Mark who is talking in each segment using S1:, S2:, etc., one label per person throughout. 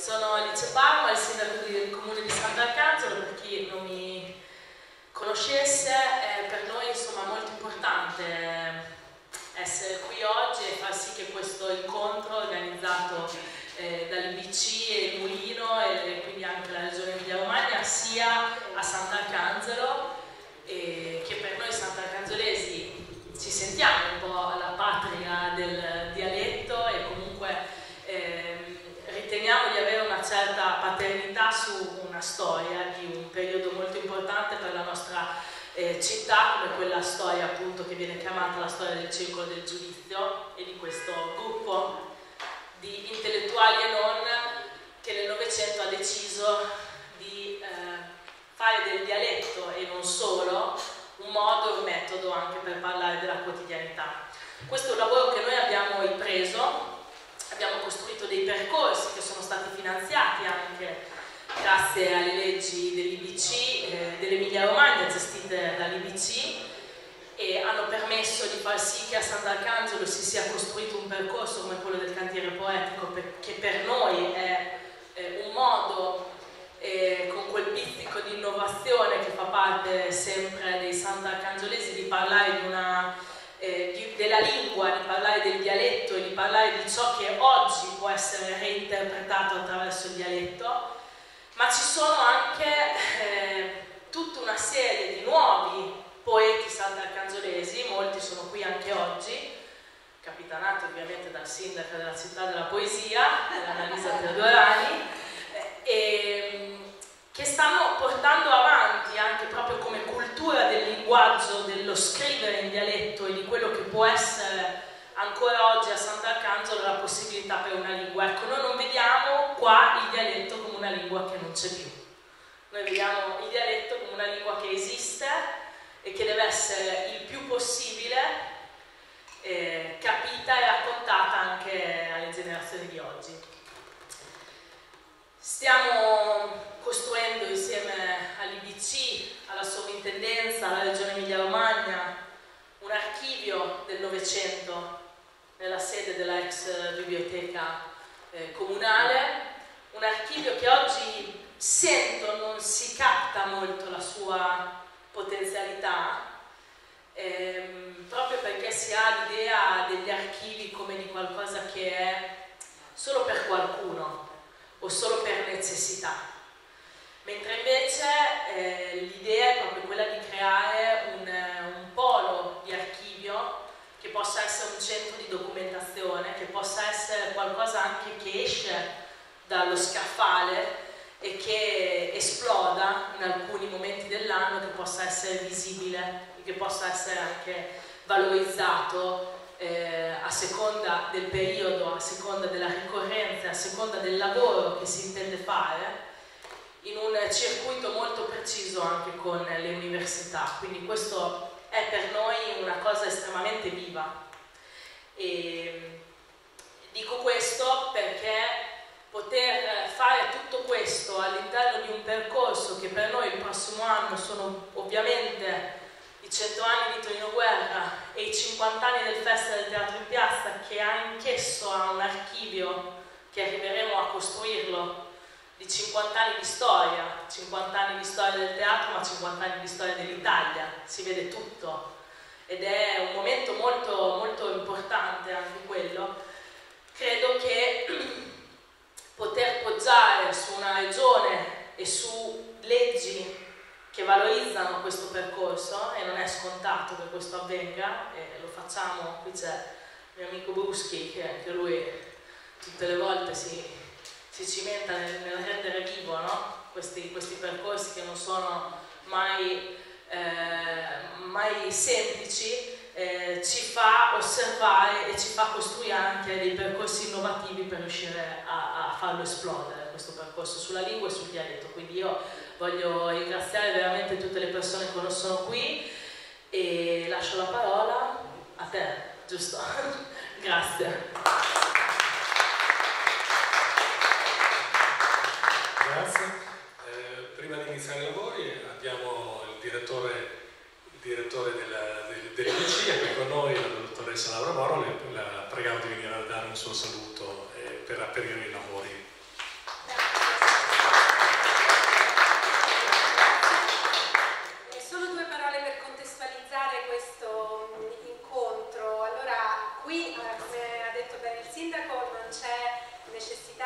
S1: Sono Alice Palma, il sindaco del comune di Sant'Arcangelo. Per chi non mi conoscesse, è per noi insomma molto importante essere qui oggi e far sì che questo incontro organizzato dall'IBC e il Mulino e quindi anche la Regione Emilia-Romagna sia a Sant'Arcangelo, e che per noi sant'arcangelesi ci sentiamo un po' la patria del dialetto e comunque riteniamo di avere una certa paternità su una storia di un periodo molto importante per la nostra città, come quella storia appunto che viene chiamata la storia del Circolo del Giudizio, e di questo gruppo di intellettuali e non che nel Novecento ha deciso di fare del dialetto e non solo un modo e un metodo anche per parlare della quotidianità. Questo è un lavoro che noi abbiamo ripreso. Abbiamo costruito dei percorsi che sono stati finanziati anche grazie alle leggi dell'IBC, dell'Emilia Romagna, gestite dall'IBC, e hanno permesso di far sì che a Sant'Arcangelo si sia costruito un percorso come quello del cantiere poetico, che per noi è un modo con quel pizzico di innovazione che fa parte sempre dei sant'arcangelesi di parlare di della lingua, di parlare del dialetto e di parlare di ciò che oggi può essere reinterpretato attraverso il dialetto, ma ci sono anche tutta una serie di nuovi poeti sant'arcangelesi, molti sono qui anche oggi, capitanati ovviamente dal sindaco della città della poesia, Annalisa Teodorani, che stanno portando avanti anche proprio come cultura del linguaggio, dello scrivere in dialetto e di quello che può essere ancora oggi a Sant'Arcangelo la possibilità per una lingua. Ecco, noi non vediamo qua il dialetto come una lingua che non c'è più. Noi vediamo il dialetto come una lingua che esiste e che deve essere il più possibile capita e raccontata anche alle generazioni di oggi. Stiamo costruendo insieme all'IBC, alla sovrintendenza, alla Regione Emilia-Romagna, un archivio del Novecento nella sede della ex biblioteca comunale, un archivio che oggi sento non si capta molto la sua potenzialità, proprio perché si ha l'idea degli archivi come di qualcosa che è solo per qualcuno o solo per necessità, mentre invece l'idea è proprio quella di creare un polo di archivio che possa essere un centro di documentazione, che possa essere qualcosa anche che esce dallo scaffale e che esploda in alcuni momenti dell'anno, che possa essere visibile e che possa essere anche valorizzato a seconda del periodo, a seconda della ricorrenza, a seconda del lavoro che si intende fare, in un circuito molto preciso anche con le università. Quindi questo è per noi una cosa estremamente viva. E dico questo perché poter fare tutto questo all'interno di un percorso che per noi il prossimo anno sono ovviamente i 100 anni di Tonino Guerra e i 50 anni del Festival del Teatro in Piazza, che anch'esso ha un archivio che arriveremo a costruirlo di 50 anni di storia, 50 anni di storia del teatro, ma 50 anni di storia dell'Italia, si vede tutto ed è un momento molto, molto importante anche quello. Credo che poter poggiare su una regione e su leggi che valorizzano questo percorso, e non è scontato che questo avvenga, e lo facciamo. Qui c'è il mio amico Bruschi, che anche lui tutte le volte si cimenta nel rendere vivo, no? questi percorsi che non sono mai semplici, ci fa osservare e ci fa costruire anche dei percorsi innovativi per riuscire a farlo esplodere, questo percorso sulla lingua e sul dialetto. Quindi io voglio ringraziare veramente tutte le persone che non sono qui e lascio la parola a te, giusto? Grazie.
S2: Grazie. Prima di iniziare i lavori abbiamo il direttore dell'IBC è qui con noi, la dottoressa Laura Moro. La preghiamo di venire a dare un suo saluto per aprire i lavori.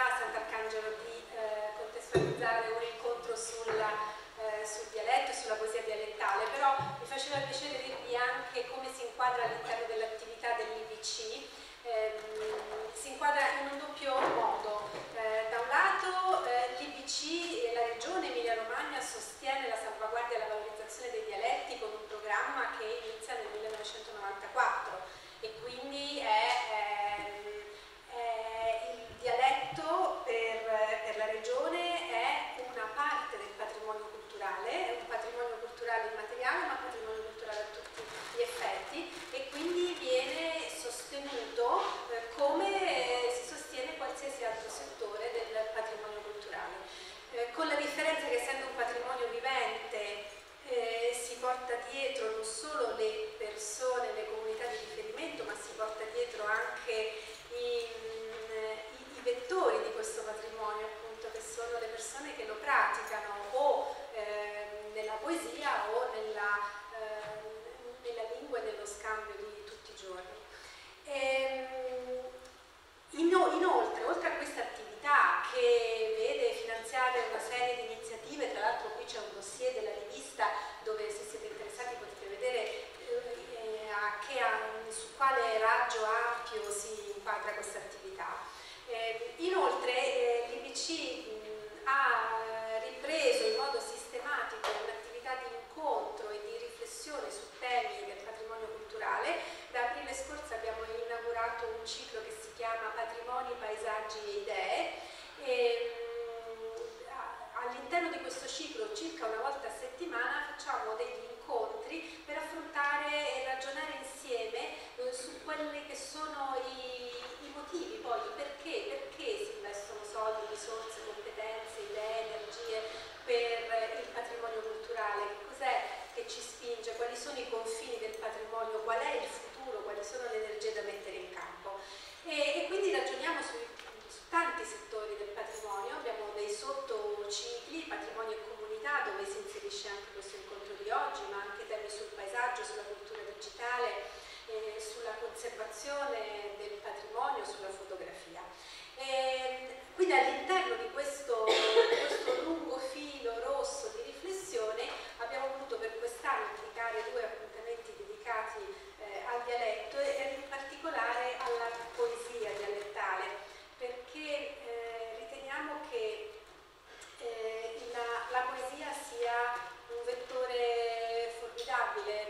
S3: a Sant'Arcangelo di contestualizzare un incontro sul dialetto e sulla poesia dialettale, però mi faceva piacere dirvi anche come si inquadra all'interno dell'attività dell'IBC. Si inquadra in un doppio modo. Da un lato l'IBC, la regione Emilia-Romagna, sostiene la salvaguardia e la valorizzazione dei dialetti con un programma che inizia nel 1994 e quindi il dialetto per la regione è una parte del patrimonio culturale, è un patrimonio culturale immateriale ma patrimonio culturale a tutti gli effetti, e quindi viene sostenuto come si sostiene qualsiasi altro settore del patrimonio culturale, con la differenza che essendo un patrimonio vivente si porta dietro non solo le persone, le comunità di riferimento, ma si porta dietro anche i vettori di questo patrimonio, appunto, che sono le persone che lo praticano o nella poesia o nella lingua e nello scambio di tutti i giorni. Inoltre, oltre a questa attività che vede finanziare una serie di iniziative, tra l'altro qui c'è un dossier della rivista dove, se siete interessati, potete vedere su quale raggio ampio si inquadra questa attività. Inoltre l'IBC ha ripreso in modo sistematico un'attività di incontro e di riflessione su temi del patrimonio culturale. Da aprile scorso abbiamo inaugurato un ciclo che si chiama Patrimoni, Paesaggi e Idee. All'interno di questo ciclo, circa una volta a settimana, facciamo degli incontri per affrontare e ragionare insieme su quelli che sono i motivi, poi perché si investono soldi, risorse, competenze, idee, energie per il patrimonio culturale, che cos'è che ci spinge, quali sono i confini del patrimonio, qual è il futuro, quali sono le energie da mettere in campo. E quindi ragioniamo su tanti settori del patrimonio, abbiamo dei sottocicli, patrimonio e comunità, dove si inserisce anche questo incontro di oggi, ma anche temi sul paesaggio, sulla cultura digitale, sulla conservazione del patrimonio, sulla fotografia. Quindi all'interno di questo lungo filo rosso di riflessione abbiamo voluto per quest'anno indicare 2 appuntamenti dedicati al dialetto e in particolare alla poesia dialettale, perché riteniamo che la poesia sia un vettore formidabile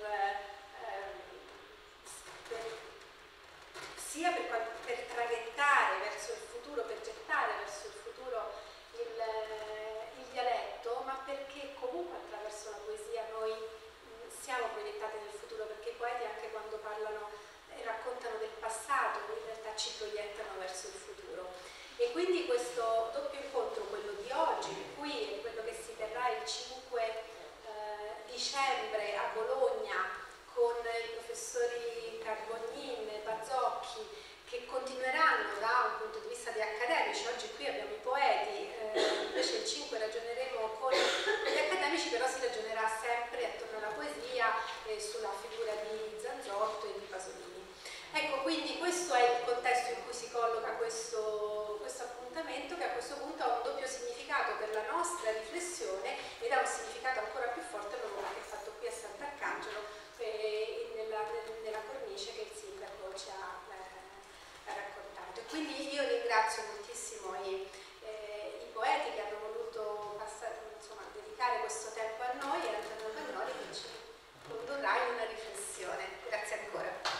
S3: sia per traghettare verso il futuro, per gettare verso il futuro il dialetto, ma perché comunque attraverso la poesia noi siamo proiettati nel futuro, perché i poeti anche quando parlano e raccontano del passato in realtà ci proiettano verso il futuro. E quindi questo doppio incontro, quello di oggi, qui e quello che si terrà il 5 dicembre a Bologna con i professori Carbognin e Bazzocchi, che continueranno da un punto di vista di accademici. Oggi qui abbiamo i poeti, invece il 5 ragioneremo con gli accademici, però si ragionerà sempre attorno alla poesia e sulla figura di Zanzotto e di Pasolini. Ecco, quindi questo è il contesto in cui si colloca questo appuntamento, che a questo punto ha un doppio significato per la nostra riflessione ed ha un significato ancora più forte per quello che è fatto qui a Sant'Arcangelo, nella cornice che il sindaco ci ha raccontato. Quindi io ringrazio moltissimo i poeti che hanno voluto dedicare questo tempo a noi, e Antonio Magnoli che ci condurrà in una riflessione. Grazie ancora.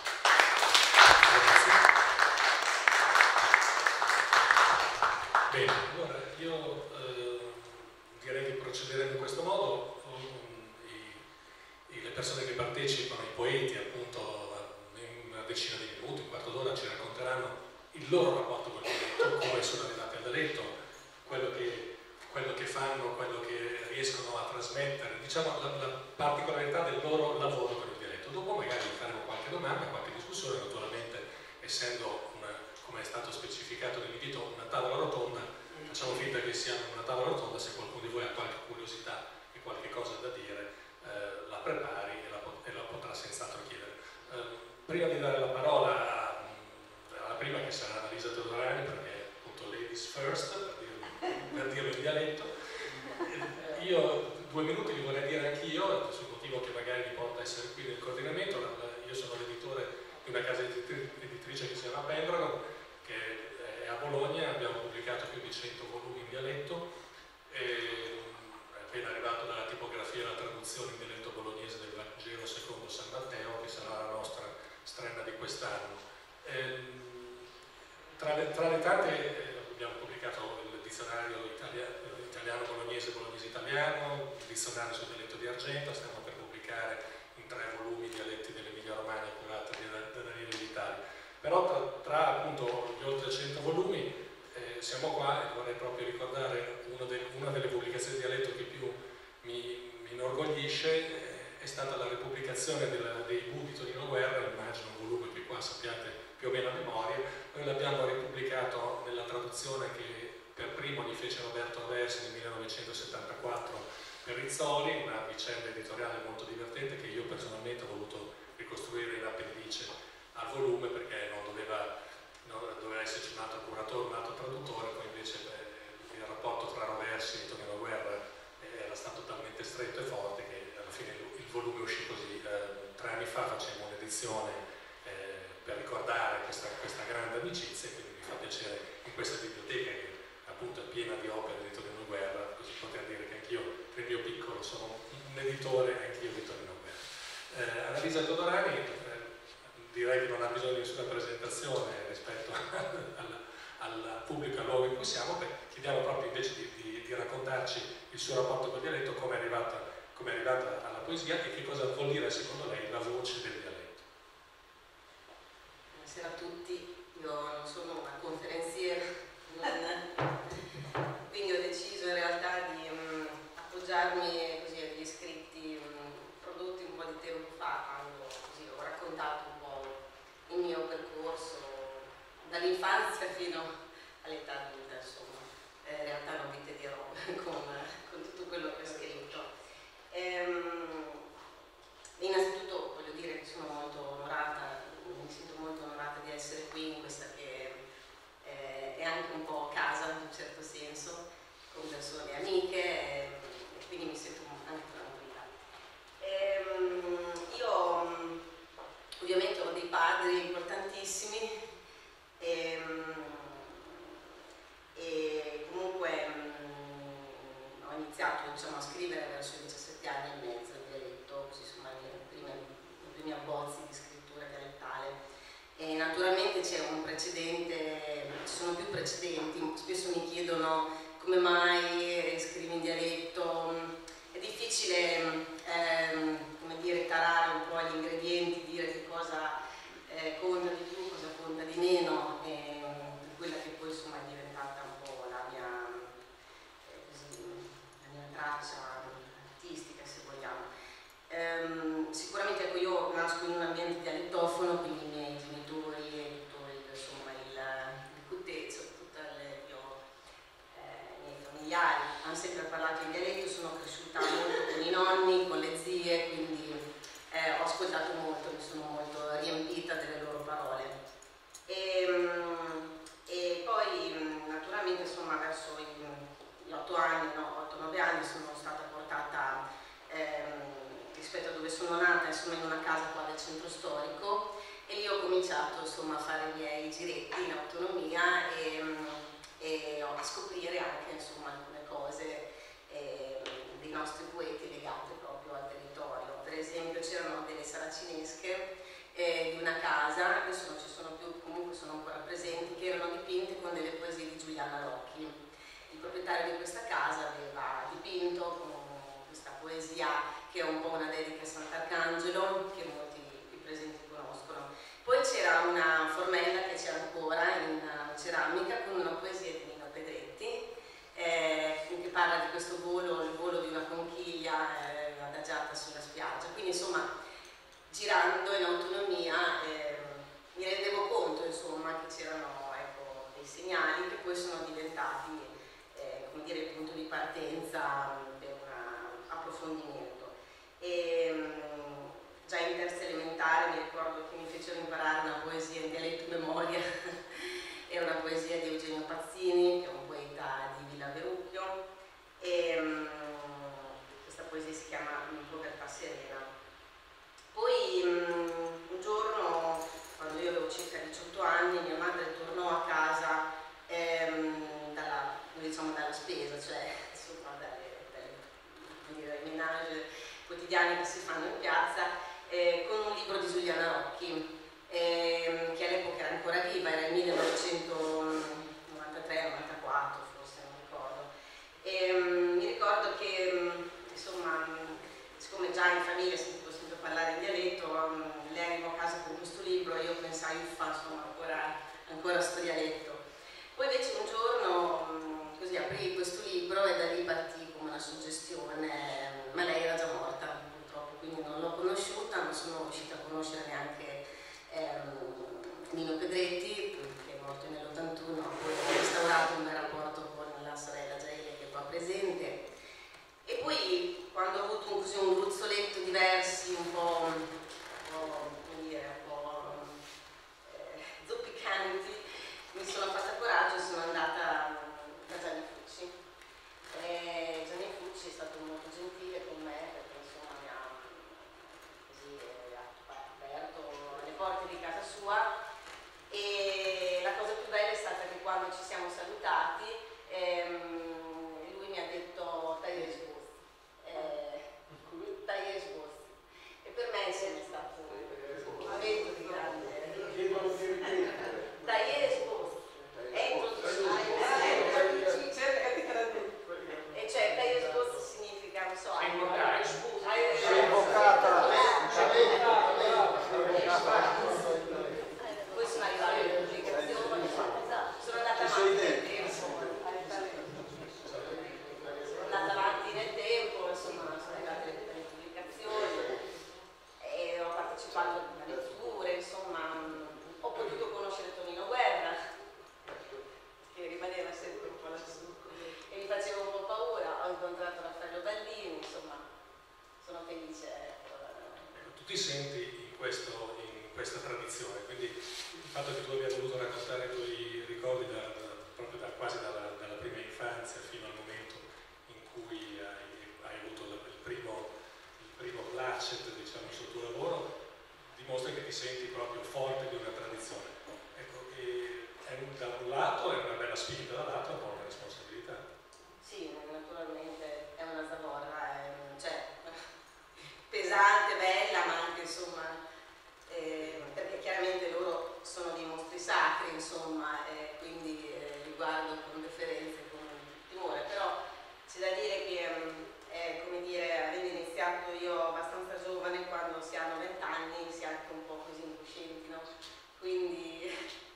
S2: Bene, allora io direi di procedere in questo modo. Le persone che partecipano, i poeti, appunto, in una decina di minuti, un quarto d'ora, ci racconteranno il loro rapporto con il dialetto, come sono arrivati al dialetto, quello che fanno, quello che riescono a trasmettere, diciamo la particolarità del loro lavoro con il dialetto. Dopo magari faremo qualche domanda, qualche discussione, naturalmente essendo, come è stato specificato nell'invito, una tavola rotonda, facciamo finta che sia una tavola rotonda. Se qualcuno di voi ha qualche curiosità e qualche cosa da dire, la prepari e la potrà senz'altro chiedere. Prima di dare la parola alla prima, che sarà Annalisa Teodorani, perché appunto lei ladies first, per dirlo in dialetto. Io 2 minuti li vorrei dire anch'io, sul motivo che magari mi porta a essere qui nel coordinamento. Io sono l'editore di una casa editrice che si chiama Pendragon, che è a Bologna. Abbiamo pubblicato più di 100 volumi in dialetto, è appena arrivato dalla tipografia la traduzione in dialetto bolognese del Vangelo secondo San Matteo, che sarà la nostra strena di quest'anno. Tra le tante abbiamo pubblicato il dizionario italiano bolognese, bolognese italiano, il dizionario sul dialetto di Argento. Stiamo per pubblicare in 3 volumi i dialetti dell'Emilia Romagna curati da Daniele Vitali. Però tra appunto gli oltre 100 volumi siamo qua, e vorrei proprio ricordare una delle pubblicazioni di dialetto che più mi inorgoglisce. È stata la ripubblicazione dei Bu di Tonino Guerra, immagino un volume che qua sappiate più o meno a memoria. Noi l'abbiamo ripubblicato nella traduzione che per primo gli fece Roberto Aversi nel 1974 per Rizzoli, una vicenda editoriale molto divertente che io personalmente ho voluto ricostruire in appendice al volume, perché non doveva esserci un altro curatore, un altro traduttore. Poi invece il rapporto tra Roversi e Tonino Guerra era stato talmente stretto e forte che alla fine il volume uscì così. 3 anni fa facemmo un'edizione per ricordare questa grande amicizia, e quindi mi fa piacere in questa biblioteca, che appunto è piena di opere di Tonino Guerra, così poter dire che anch'io nel mio piccolo sono un editore anch'io di Tonino Guerra. Annalisa Todorani direi che non ha bisogno di nessuna presentazione rispetto al pubblico, al luogo in cui siamo. Chiediamo proprio invece di raccontarci il suo rapporto con il dialetto, come è arrivata alla poesia e che cosa vuol dire secondo lei la voce del dialetto.
S4: Buonasera a tutti, io non sono una conferenziera, quindi ho deciso in realtà di appoggiarmi così agli scritti prodotti un po' di tempo fa, quando così ho raccontato un po' il mio percorso dall'infanzia fino all'età adulta, insomma. In realtà non vi tedierò con tutto quello che ho scritto. Innanzitutto voglio dire che sono molto onorata, mi sento molto onorata di essere qui in questa che è anche un po' casa in un certo senso, con persone amiche, e quindi mi sento anche tranquilla. Io ovviamente ho dei padri importantissimi e comunque ho iniziato, diciamo, a scrivere verso i 17 anni e mezzo in dialetto, così insomma i primi abbozzi di scrittura dialettale. E naturalmente c'è un precedente, ci sono più precedenti. Spesso mi chiedono come mai scrivi in dialetto. È difficile come dire, tarare un po' gli ingredienti, dire che cosa conta di più, cosa conta di meno, per quella che poi insomma è diventata un po' la mia traccia artistica, se vogliamo. Sicuramente ecco, io nasco in un ambiente dialettofono, quindi i miei genitori e tutto insomma il cutezzo, i miei familiari hanno sempre parlato in dialetto. Sono cresciuta molto con i nonni, con le zie, quindi ho ascoltato molto, mi sono molto riempita delle loro parole. E poi naturalmente insomma verso gli 8 anni, no, 8-9 anni sono stata portata rispetto a dove sono nata, insomma, in una casa qua del centro storico, e lì ho cominciato insomma a fare i miei giretti in autonomia e a scoprire anche insomma alcune cose dei nostri poeti legate proprio al territorio. Per esempio c'erano delle saracinesche di una casa, adesso non ci sono più, comunque sono ancora presenti, che erano dipinte con delle poesie di Giuliana Locchi. Il proprietario di questa casa aveva dipinto con questa poesia che è un po' una dedica a Sant'Arcangelo, che molti qui presenti conoscono. Poi c'era una formella che c'è ancora in ceramica con una poesia di Nino Pedretti che parla di questo volo, il volo di una conchiglia adagiata sulla spiaggia. Quindi insomma, girando in autonomia mi rendevo conto insomma che c'erano ecco, dei segnali che poi sono diventati come dire, il punto di partenza per un approfondimento. Già in terza elementare mi ricordo che mi fecero imparare una poesia in dialetto memoria, è una poesia di Eugenio Pazzini, che è un diciamo dalla spesa, cioè insomma dai menage quotidiani che si fanno in piazza, con un libro di Giuliana Rocchi, che all'epoca era ancora viva, era il 1993-94 forse, non ricordo. Mi ricordo che insomma, siccome già in famiglia sentivo sempre parlare in dialetto, lei arrivò a casa con questo libro e io pensai, uffa, insomma, ancora sto dialetto. Poi invece un giorno così aprii questo libro e da lì partì come una suggestione, ma lei era già morta purtroppo, quindi non l'ho conosciuta, non sono riuscita a conoscere neanche Nino Pedretti, che è morto nell'81, poi ho restaurato un bel rapporto con la sorella Gaele che è qua presente. E poi quando ho avuto un gruzzoletto diversi, un po' zoppicanti, mi sono fatta coraggio e sono andata da Gianni Fucci. Gianni Fucci è stato molto gentile con me perché insomma mi ha aperto le porte di casa sua, e la cosa più bella è stata che quando ci siamo salutati lui mi ha detto Tagliesbus, e per me insieme è stato un momento di grande Tagliesbus, e cioè Tagliesbus significa, non so, poi sono arrivate le pubblicazioni, sono andata avanti nel tempo, insomma, sono arrivate le pubblicazioni e ho partecipato a letture, insomma, ho potuto conoscere Tonino Guerra, che rimaneva sempre un po' lassù e mi faceva un po' paura, ho incontrato Raffaello Baldini, insomma, sono felice.
S2: Tu ti senti in questa tradizione, quindi il fatto che tu abbia voluto raccontare i tuoi ricordi proprio quasi dalla prima infanzia fino al momento in cui hai avuto il primo placet, diciamo, sul tuo lavoro, dimostra che ti senti proprio forte di una tradizione. Ecco, da un lato è una bella spinta, dall'altro è un po' una responsabilità.
S4: Sì, naturalmente è una zavorra, cioè pesante, bella, ma anche insomma, perché chiaramente loro sono dei mostri sacri, insomma, quindi li guardo con deferenza e con timore, però c'è da dire che come dire, avendo iniziato io abbastanza giovane, quando si hanno 20 anni si è anche un po' così incoscienti, no? Quindi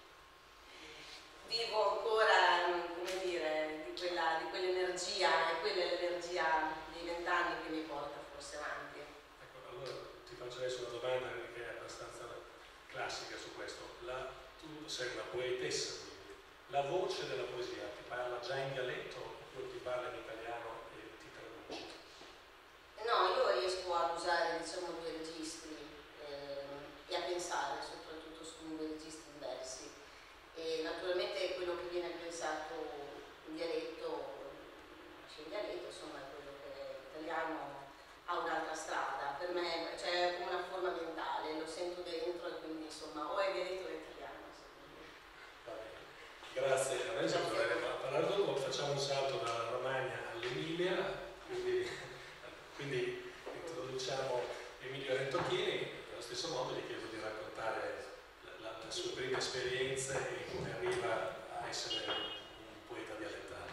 S4: vivo ancora, come dire, di quell'energia, e quella è l'energia dei 20 anni che mi porta forse avanti.
S2: Ecco, allora ti faccio adesso una domanda che è abbastanza classica su questo. Tu sei una poetessa, quindi la voce della poesia ti parla già in dialetto oppure ti parla in italiano e ti traduci?
S4: No, io riesco ad usare, diciamo, due registri e a pensare soprattutto su due registri diversi. E naturalmente quello che viene pensato in dialetto, insomma, è quello che l'italiano ha un'altra strada. Per me c'è come una forma mentale, lo sento dentro e quindi insomma o è dialetto o è italiano.
S2: Va bene. Grazie, adesso torneremo a parlare dopo, facciamo un salto dalla Romagna all'Emilia, quindi introduciamo Emilio Rentocchini. Allo stesso modo gli chiedo di raccontare le sue prime esperienze e come arriva a essere un poeta dialettale.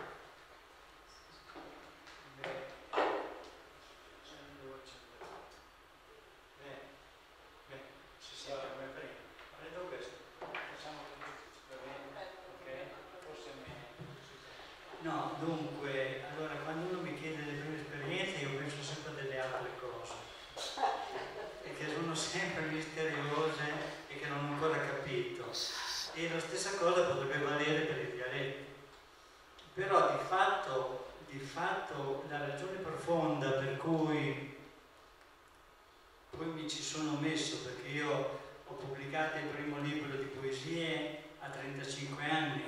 S5: Si sente come prima. Prendo questo, facciamo tutto bene, ok? Forse è meglio. No, dunque, allora quando uno mi chiede le prime esperienze io penso sempre a delle altre cose e che sono sempre misteriose e che non ho ancora capito, e la stessa cosa potrebbe valere per il dialetto, però di fatto la ragione profonda per cui poi mi ci sono messo, perché io ho pubblicato il primo libro di poesie a 35 anni,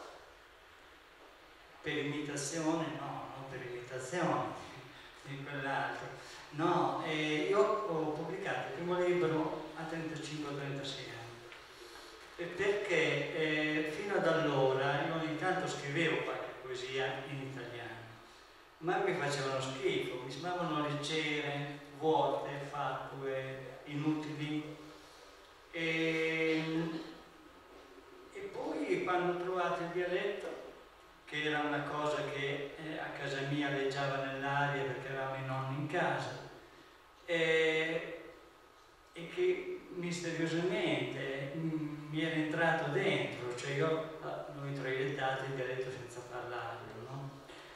S5: per imitazione, no, non per imitazione di quell'altro, no, io ho pubblicato il primo libro a 35-36 anni, perché fino ad allora io ogni tanto scrivevo qualche poesia in italiano, ma mi facevano schifo, mi sembravano leggere, vuote, fatue, inutili. E poi quando ho trovato il dialetto, che era una cosa che a casa mia leggiava nell'aria perché avevamo i nonni in casa, e che misteriosamente mi era entrato dentro, cioè io noi proiettati il dialetto senza parlarlo, no?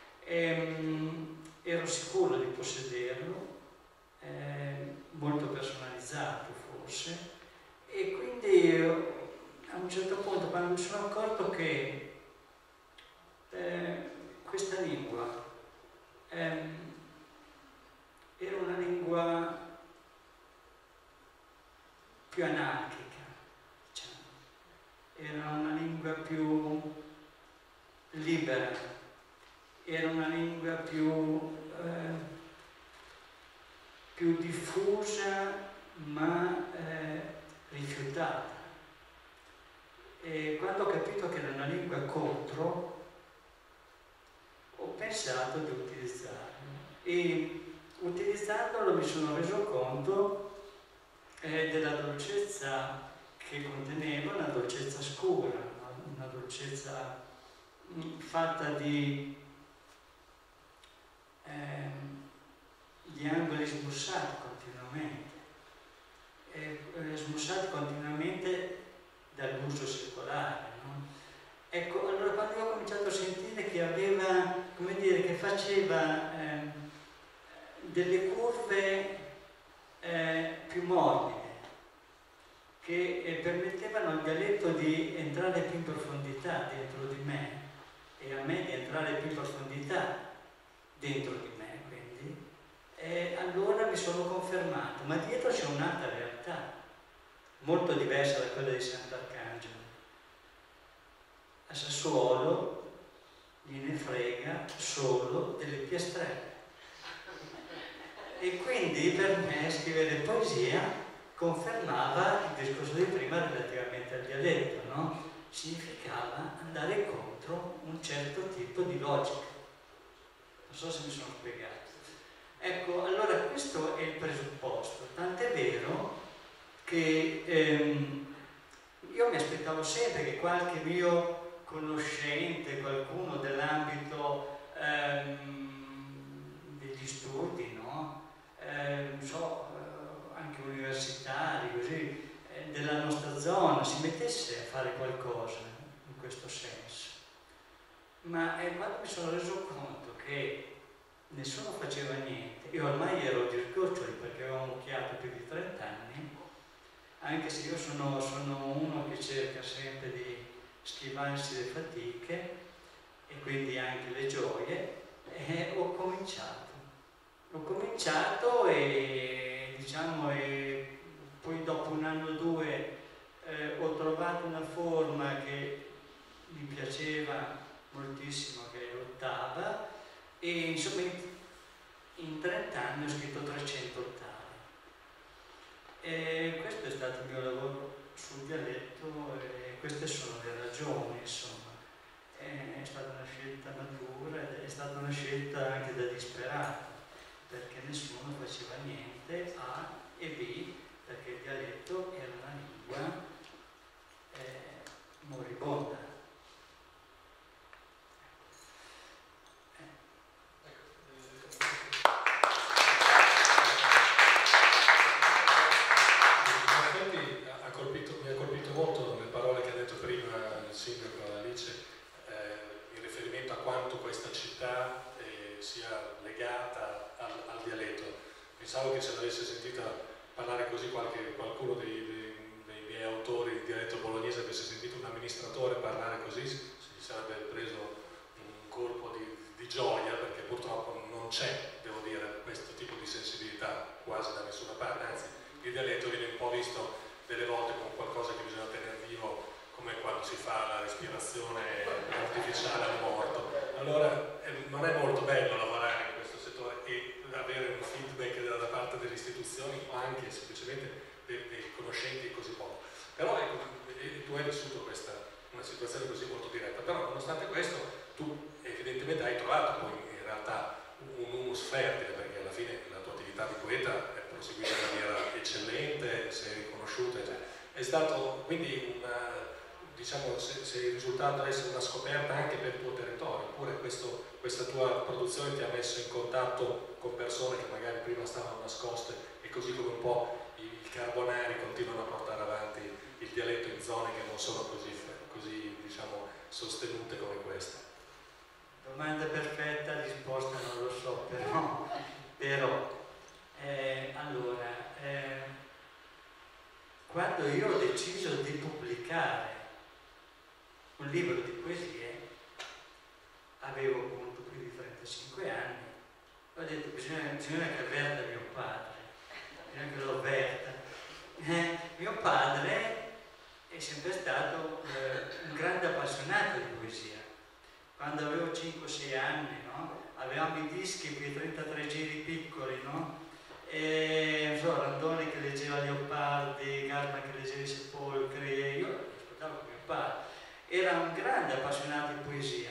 S5: Ero sicuro di possederlo, molto personalizzato forse, e quindi a un certo punto, quando mi sono accorto che questa lingua era una lingua più anarchica, diciamo. Era una lingua più libera, era una lingua più diffusa ma rifiutata. E quando ho capito che era una lingua contro, ho pensato di utilizzarlo, e utilizzandolo mi sono reso conto della dolcezza che conteneva, una dolcezza scura, una dolcezza fatta di angoli smussati continuamente dall'uso secolare, no? Ecco, allora quando io ho cominciato a sentire che aveva, come dire, che faceva delle curve più morbide, che permettevano al dialetto di entrare più in profondità dentro di me, e a me di entrare più in profondità dentro di me, quindi, allora mi sono confermato, ma dietro c'è un'altra realtà, molto diversa da quella di Sant'Arcangelo. A Sassuolo gliene frega solo delle piastrelle. E quindi per me scrivere poesia confermava il discorso di prima relativamente al dialetto, no? Significava andare contro un certo tipo di logica. Non so se mi sono spiegato. Ecco, allora questo è il presupposto, tant'è vero che io mi aspettavo sempre che qualche mio conoscente, qualcuno dell'ambito degli studi, no? Non so, anche universitari, così, della nostra zona, si mettesse a fare qualcosa in questo senso. Ma quando mi sono reso conto che nessuno faceva niente, io ormai ero di sgoccioli perché avevo mucchiato più di 30 anni, anche se io sono uno che cerca sempre di schivarsi le fatiche e quindi anche le gioie, e ho cominciato e diciamo poi dopo un anno o due ho trovato una forma che mi piaceva moltissimo, che è l'ottava, e insomma in 30 anni ho scritto 300 ottave. E questo è stato il mio lavoro sul dialetto, e queste sono le ragioni, insomma. È stata una scelta matura ed è stata una scelta anche da disperato, perché nessuno faceva niente, A, e B, perché il dialetto era una lingua moribonda.
S2: Mi ha colpito molto le parole che ha detto prima il sindaco Alice, in riferimento a quanto questa città sia legata al dialetto. Pensavo che se l'avesse sentita parlare così qualcuno dei miei autori di dialetto bolognese, avesse sentito un amministratore parlare così, si sarebbe preso un colpo di gioia, perché purtroppo non c'è, devo dire, questo tipo di sensibilità quasi da nessuna parte, anzi il dialetto viene un po' visto delle volte come qualcosa che bisogna tenere vivo, come quando si fa la respirazione artificiale al morto. Allora non è molto bello lavorare in questo settore e avere un feedback da parte delle istituzioni o anche semplicemente dei conoscenti così poco. Però ecco, tu hai vissuto una situazione così molto diretta, però nonostante questo tu evidentemente hai trovato poi in realtà un humus fertile, perché alla fine la tua attività di poeta è proseguita in maniera eccellente, sei riconosciuta, è stato quindi diciamo, se è risultato essere una scoperta anche per il tuo territorio, oppure questa tua produzione ti ha messo in contatto con persone che magari prima stavano nascoste, e così come un po' i carbonari continuano a portare avanti il dialetto in zone che non sono così diciamo, sostenute come questa.
S5: Domanda perfetta, risposta non lo so, però allora, quando io ho deciso di pubblicare un libro di poesie, avevo appunto più di 35 anni, ho detto bisogna che avverta mio padre, bisogna che lo avverta. Mio padre è sempre stato un grande appassionato di poesia. Quando avevo 5-6 anni, no? Avevamo i dischi, quei 33 giri piccoli, no? E Randoni che leggeva Leopardi, Gasman che leggeva i Sepolcri, e io ascoltavo mio padre. Era un grande appassionato di poesia,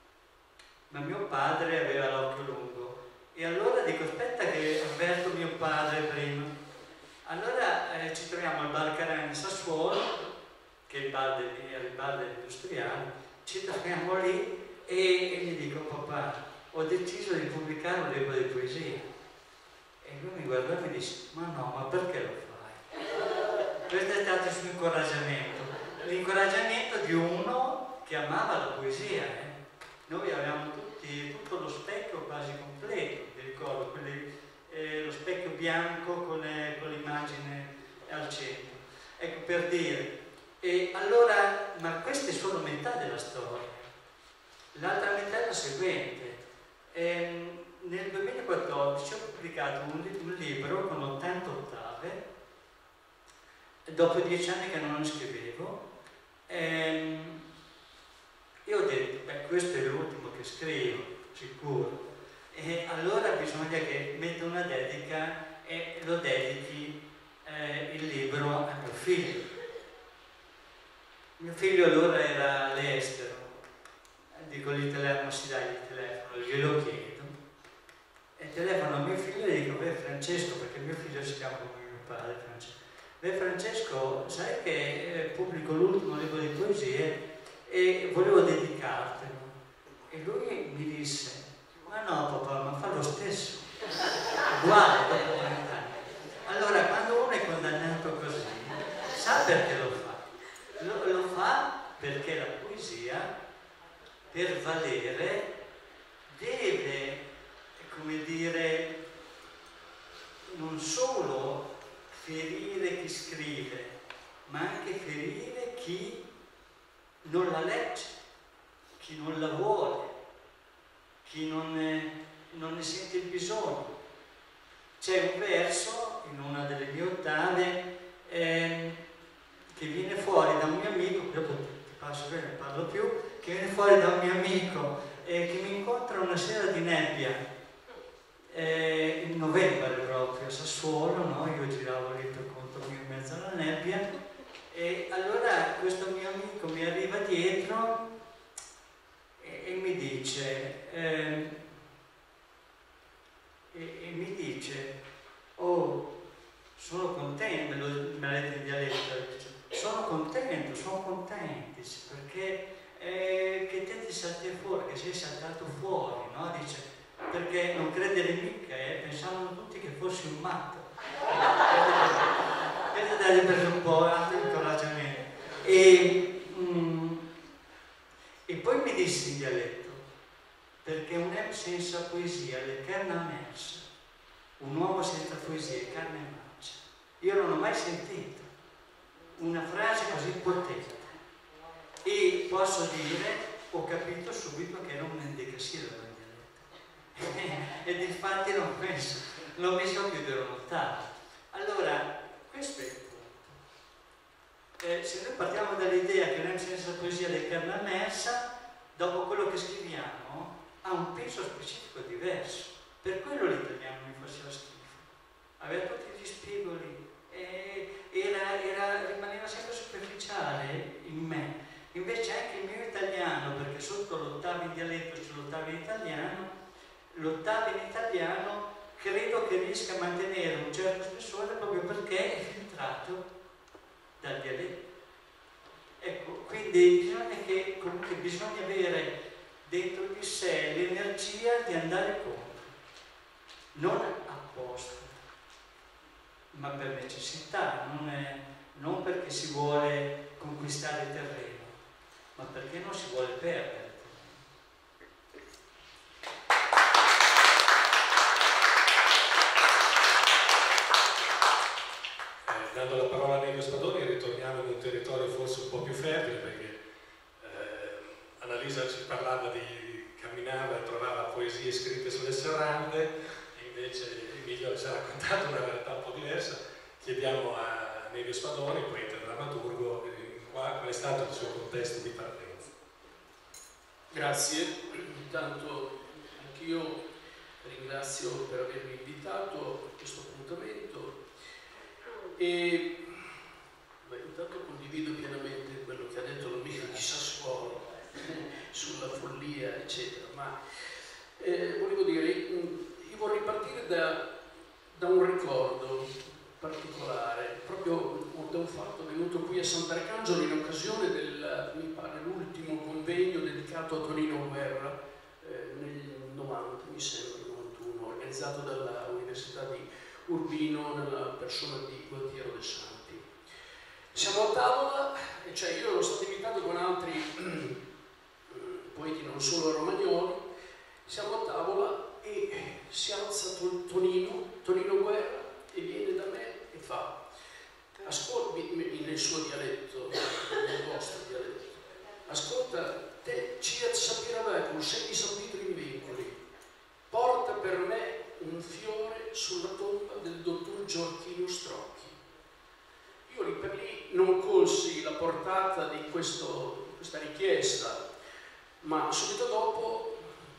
S5: ma mio padre aveva l'occhio lungo, e allora dico aspetta che avverto mio padre prima. Allora ci troviamo al Bar Carena Sassuolo, che era il bar degli industriali, ci troviamo lì e gli dico papà, ho deciso di pubblicare un libro di poesia. E lui mi guardò e mi disse, ma no, ma perché lo fai? Questo è stato il suo incoraggiamento, l'incoraggiamento di uno che amava la poesia. Noi avevamo tutto lo specchio quasi completo, mi ricordo, lo specchio bianco con l'immagine al centro. Ecco, per dire. E allora, ma questa è solo metà della storia. L'altra metà è la seguente. Nel 2014 ho pubblicato un libro con 80 ottave, dopo 10 anni che non ne scrivevo, e ho detto, beh, questo è l'ultimo che scrivo, sicuro, e allora bisogna che metta una dedica e lo dedichi il libro a mio figlio. Mio figlio allora era all'estero, dico gli telefono, si dà il telefono, glielo chiedo, e telefono a mio figlio e dico, beh Francesco, perché mio figlio si chiama come mio padre, Francesco, beh Francesco, sai che pubblico l'ultimo libro di poesie e volevo dedicartelo. E lui mi disse, ma no papà, ma fa lo stesso, uguale dopo 40 anni. Allora quando uno è condannato così, sa perché lo fa? Lo fa perché la poesia, per valere, deve, come dire, non solo ferire chi scrive, ma anche ferire chi non la legge, chi non la vuole, chi non ne sente il bisogno. C'è un verso in una delle mie ottave che viene fuori da un mio amico, dopo ti passo bene, ne parlo più, che viene fuori da un mio amico che mi incontra una sera di nebbia, in novembre proprio, a Sassuolo, no? Io giravo lì per conto mio in mezzo alla nebbia, e allora questo mio amico mi arriva dietro e mi dice, oh, sono contento, me l'ha detto in dialetto, sono contenti, perché che te ti salti fuori, che sei saltato fuori, no? Dice, perché non credere mica, pensavano tutti che fossi un matto. Questo dà preso un po' altro incoraggiamento. E poi mi disse in dialetto, perché un uomo senza poesia è carne merce, un uomo senza poesia è carne marcia. Io non ho mai sentito una frase così potente, e posso dire, ho capito subito che era un mendicasillabo in dialetto, ed infatti l'ho messo a chiudere un'ottava. Allora, questo è il punto. Se noi partiamo dall'idea che non senza poesia è carne mersa, dopo quello che scriviamo ha un peso specifico diverso. Per quello l'italiano mi faceva schifo, aveva tutti gli spigoli, rimaneva sempre superficiale in me. Invece anche il mio italiano, perché sotto l'ottava in dialetto c'è l'ottava in italiano credo che riesca a mantenere un certo spessore proprio perché è filtrato dal dialetto. Ecco, quindi comunque bisogna avere dentro di sé l'energia di andare contro, non apposta, ma per necessità, non perché si vuole conquistare il terreno, ma perché non si vuole perdere.
S2: Dando la parola a Nevio Spadoni ritorniamo in un territorio forse un po' più fertile, perché Annalisa ci parlava camminava e trovava poesie scritte sulle serrande, e invece Emilio ci ha raccontato una realtà un po' diversa. Chiediamo a Nevio Spadoni, poeta e drammaturgo, qual è stato il suo contesto di partenza.
S6: Grazie, intanto anch'io ringrazio per avermi invitato a questo appuntamento e intanto condivido pienamente quello che ha detto l'amico di Sassuolo sulla follia eccetera, ma volevo dire, io vorrei partire da un ricordo particolare, proprio da un fatto venuto qui a Sant'Arcangelo in occasione mi pare, l'ultimo convegno dedicato a Tonino Guerra nel 90, mi sembra, 91, organizzato dall'Università di Urbino nella persona di Gualtiero De Santi. Siamo a tavola, cioè io ero stato invitato con altri poeti non solo romagnoli, siamo a tavola e si alza Tonino Guerra e viene da me e fa: ascolta, nel suo dialetto, nel vostro dialetto, ascolta, te ci sapere con sei sapitri in vincoli, porta per me un fiore sulla tomba del dottor Gioacchino Strocchi. Io lì per lì non colsi la portata di questa richiesta, ma subito dopo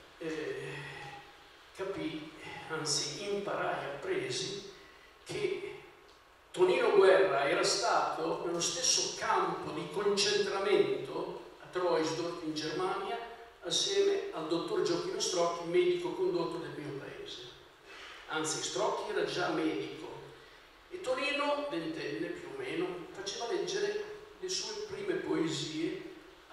S6: capii, anzi imparai, appresi che Tonino Guerra era stato nello stesso campo di concentramento a Troisdorf in Germania assieme al dottor Gioacchino Strocchi, medico condotto del mio paese. Anzi, Strocchi era già medico e Tonino, ventenne più o meno, faceva leggere le sue prime poesie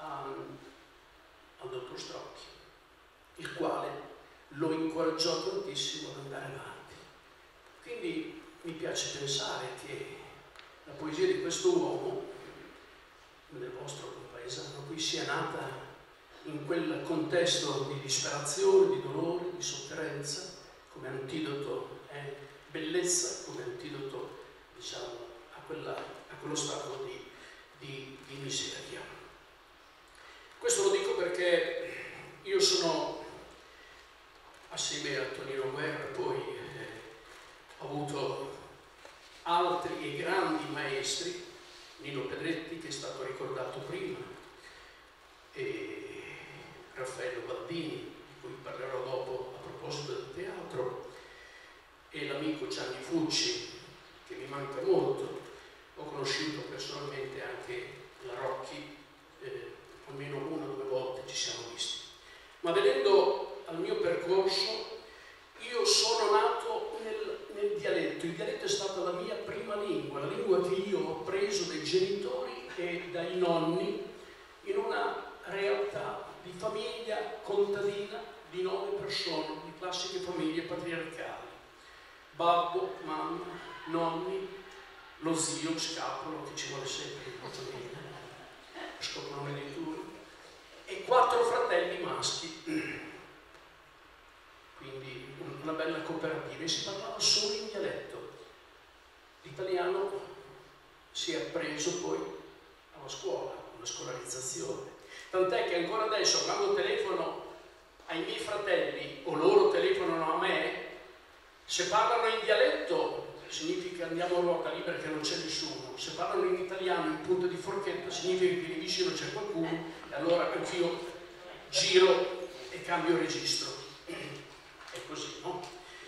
S6: al dottor Strocchi, il quale lo incoraggiò tantissimo ad andare avanti. Quindi mi piace pensare che la poesia di questo uomo, del vostro compaesano qui, sia nata in quel contesto di disperazione, di dolore, di sofferenza, come antidoto, bellezza, come antidoto, diciamo, a quello stato di miseria. Questo lo dico perché io sono, assieme a Tonino Guerra, poi ho avuto altri e grandi maestri, Nino Pedretti, che è stato ricordato prima, e Raffaello Baldini, di cui parlerò dopo a proposito del teatro, e l'amico Gianni Fucci, che mi manca molto. Ho conosciuto personalmente anche la Rocchi, almeno una o due volte ci siamo visti. Ma venendo al mio percorso, io sono nato nel dialetto. Il dialetto è stata la mia prima lingua, la lingua che io ho preso dai genitori e dai nonni in una realtà di famiglia contadina di 9 persone, di classiche famiglie patriarcali. Babbo, mamma, nonni, lo zio, scapolo, che ci vuole sempre in famiglia, scoprono di turno, e 4 fratelli maschi. Quindi una bella cooperativa, e si parlava solo in dialetto. L'italiano si è appreso poi alla scuola, una scolarizzazione. Tant'è che ancora adesso, quando telefono ai miei fratelli o loro telefonano a me, se parlano in dialetto significa andiamo a ruota libera che non c'è nessuno, se parlano in italiano in punta di forchetta significa che lì vicino c'è qualcuno, e allora anch'io giro e cambio registro. È così, no?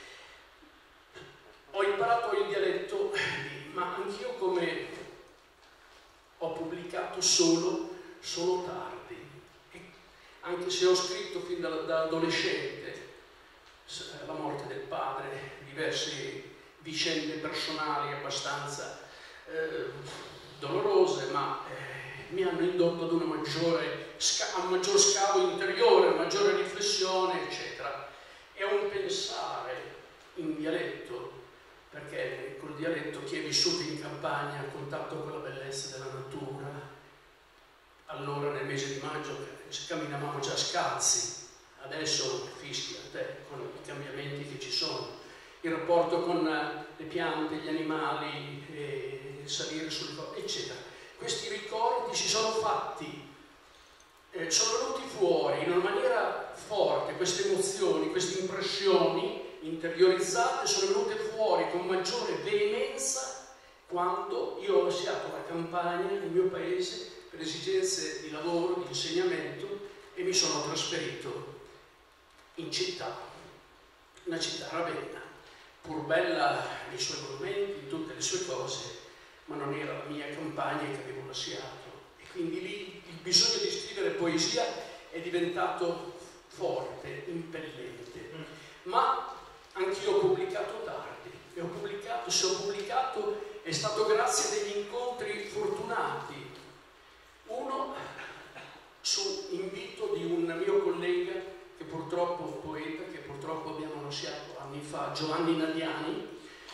S6: Ho imparato il dialetto, ma anch'io, come ho pubblicato solo sono tardi. E anche se ho scritto fin da adolescente la morte del padre, diverse vicende personali abbastanza dolorose, ma mi hanno indotto ad una a un maggior scavo interiore, a maggiore riflessione, eccetera. E a un pensare in dialetto, perché col dialetto chi è vissuto in campagna, a contatto con la bellezza della natura, allora nel mese di maggio camminavamo già scalzi, adesso fischi a te con i cambiamenti che ci sono, il rapporto con le piante, gli animali, salire sulle cose, eccetera. Questi ricordi si sono fatti, sono venuti fuori in una maniera forte, queste emozioni, queste impressioni interiorizzate sono venute fuori con maggiore veemenza quando io ho lasciato la campagna nel mio paese per esigenze di lavoro, di insegnamento, e mi sono trasferito in città, una città, Ravenna, pur bella nei suoi monumenti, in tutte le sue cose, ma non era la mia campagna che avevo lasciato. E quindi lì il bisogno di scrivere poesia è diventato forte, impellente. Ma anch'io ho pubblicato tardi, e se ho pubblicato è stato grazie a degli incontri fortunati. Uno su invito di un mio collega, che purtroppo, poeta, che purtroppo abbiamo lasciato anni fa, Giovanni Nadiani,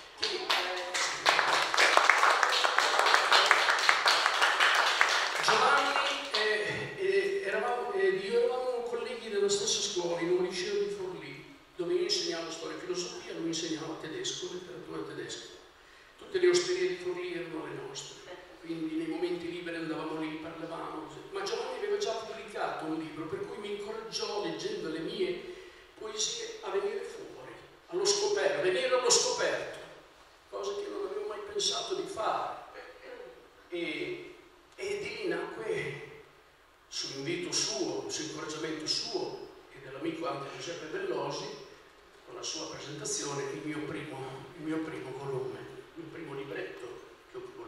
S6: eravamo colleghi della stessa scuola, in un liceo di Forlì, dove io insegnavo storia e filosofia, lui insegnava tedesco, letteratura tedesca. Tutte le osterie di Forlì erano le nostre, quindi nei momenti liberi andavamo lì, parlavamo. Ma Giovanni aveva già pubblicato un libro, per cui mi incoraggiò, leggendo le mie poesie, a venire fuori, allo scoperto, venire allo scoperto, cosa che non avevo mai pensato di fare. E di lì nacque, su invito suo, su incoraggiamento suo e dell'amico anche Giuseppe Bellosi, con la sua presentazione, il mio primo volume, il mio primo libretto che ho voluto.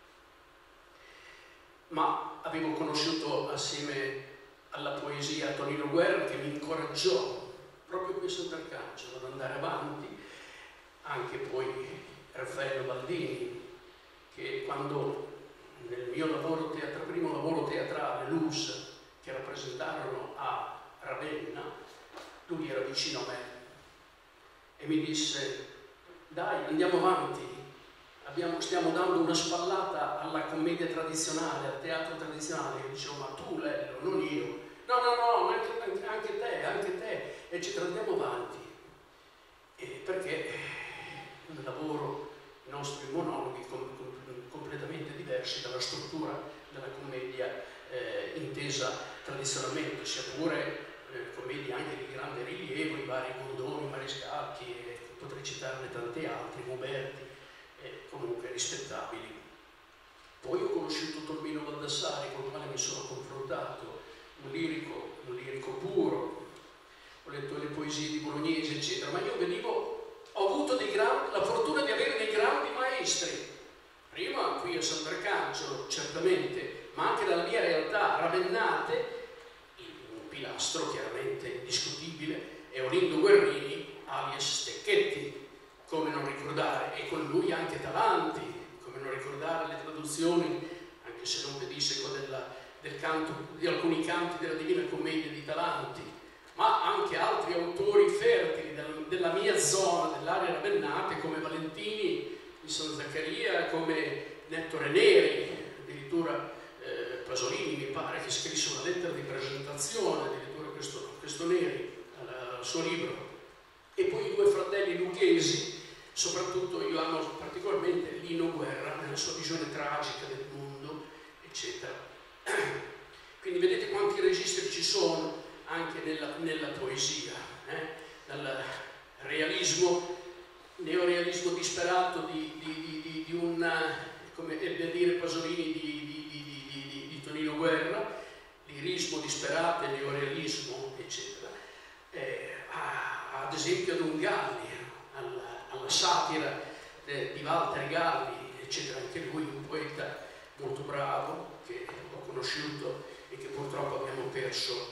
S6: Ma avevo conosciuto assieme alla poesia Tonino Guerra, che mi incoraggiò proprio qui a Sant'Arcangelo ad andare avanti, anche poi Raffaello Baldini, che quando nel mio primo lavoro teatrale, Luz, che rappresentarono a Ravenna, lui era vicino a me e mi disse: dai, andiamo avanti, stiamo dando una spallata alla commedia tradizionale, al teatro tradizionale. Io dicevo: ma tu, Lello, non io. No, anche te, eccetera, andiamo avanti. Perché un lavoro, i nostri monologhi completamente diversi dalla struttura della commedia intesa tradizionalmente, sia pure commedie anche di grande rilievo, i vari Gondoni, Mariscalchi, e potrei citarne tanti altri, Muberti, comunque rispettabili. Poi ho conosciuto Tormino Baldassari, con il quale mi sono confrontato, un lirico puro, ho letto le poesie di Bolognesi, eccetera, ma io ho avuto la fortuna di avere dei grandi maestri, prima qui a Sant'Arcangelo, certamente, ma anche dalla mia realtà ravennate. Un pilastro chiaramente indiscutibile è Olindo Guerrini, alias Stecchetti, come non ricordare, e con lui anche Talanti, come non ricordare le traduzioni, anche se non pedisseco del canto, di alcuni canti della Divina Commedia di Talanti, ma anche altri autori fertili della mia zona, dell'area ravennate, come Valentini di San Zaccaria, come Nettore Neri, addirittura Pasolini mi pare che scrisse una lettera di presentazione, addirittura questo Neri, al suo libro, e poi i due fratelli lucchesi, soprattutto io amo particolarmente Lino Guerra nella sua visione tragica del mondo, eccetera. Quindi vedete quanti registri ci sono anche nella poesia, dal realismo, neorealismo disperato di un, come ebbe a dire Pasolini, di Tonino Guerra, lirismo disperato e neorealismo, eccetera, ad esempio ad un Galli, alla satira di Walter Galli, eccetera, anche lui un poeta molto bravo che ho conosciuto e che purtroppo abbiamo perso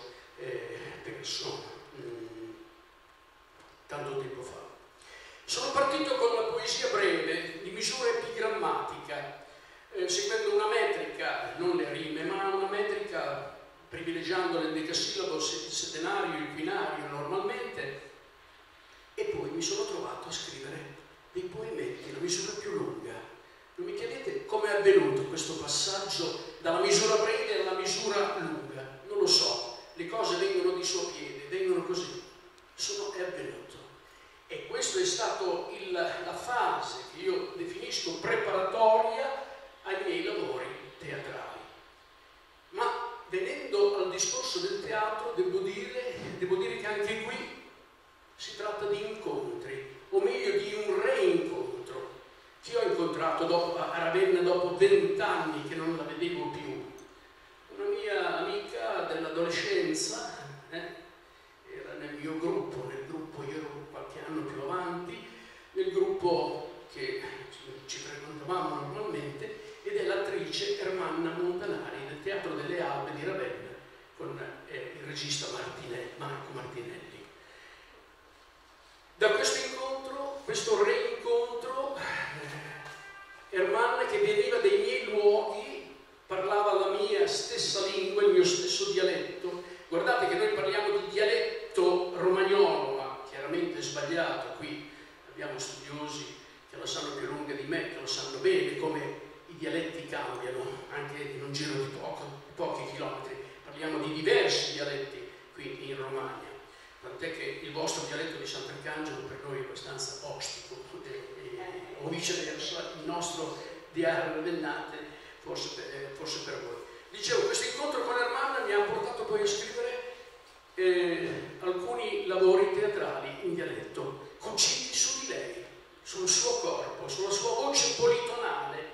S6: tanto tempo fa. Sono partito con la poesia breve, di misura epigrammatica, seguendo una metrica, non le rime, ma una metrica privilegiando l'endecasillabo, il settenario, il quinario normalmente, e poi mi sono trovato a scrivere dei poemetti, la misura più lunga. Non mi chiedete come è avvenuto questo passaggio dalla misura breve alla misura lunga, non lo so, le cose vengono di suo piede, vengono così, è avvenuto. E questa è stata la fase che io definisco preparatoria ai miei lavori teatrali. Ma venendo al discorso del teatro, devo dire che anche qui si tratta di incontri, o meglio di un reincontro, che ho incontrato a Ravenna dopo 20 anni che non la vedevo più. Una mia amica dell'adolescenza, era nel mio gruppo, io ero qualche anno più avanti, nel gruppo che ci frequentavamo normalmente, ed è l'attrice Ermanna Montanari del Teatro delle Albe di Ravenna con il regista Marco Martinelli. Da questo reincontro, Ermanna, che veniva dai miei luoghi, parlava la mia stessa lingua, il mio stesso dialetto. Guardate che noi parliamo di dialetto romagnolo, ma chiaramente sbagliato. Qui abbiamo studiosi che lo sanno più lunga di me, che lo sanno bene come i dialetti cambiano anche in un giro di pochi chilometri. Parliamo di diversi dialetti qui in Romagna, tant'è che il vostro dialetto di Sant'Arcangelo per noi è abbastanza ostico, o viceversa, il nostro di Ravennate forse per voi. Dicevo, questo incontro con Ermanna mi ha portato poi a scrivere alcuni lavori teatrali in dialetto, cuciti su di lei, sul suo corpo, sulla sua voce politonale.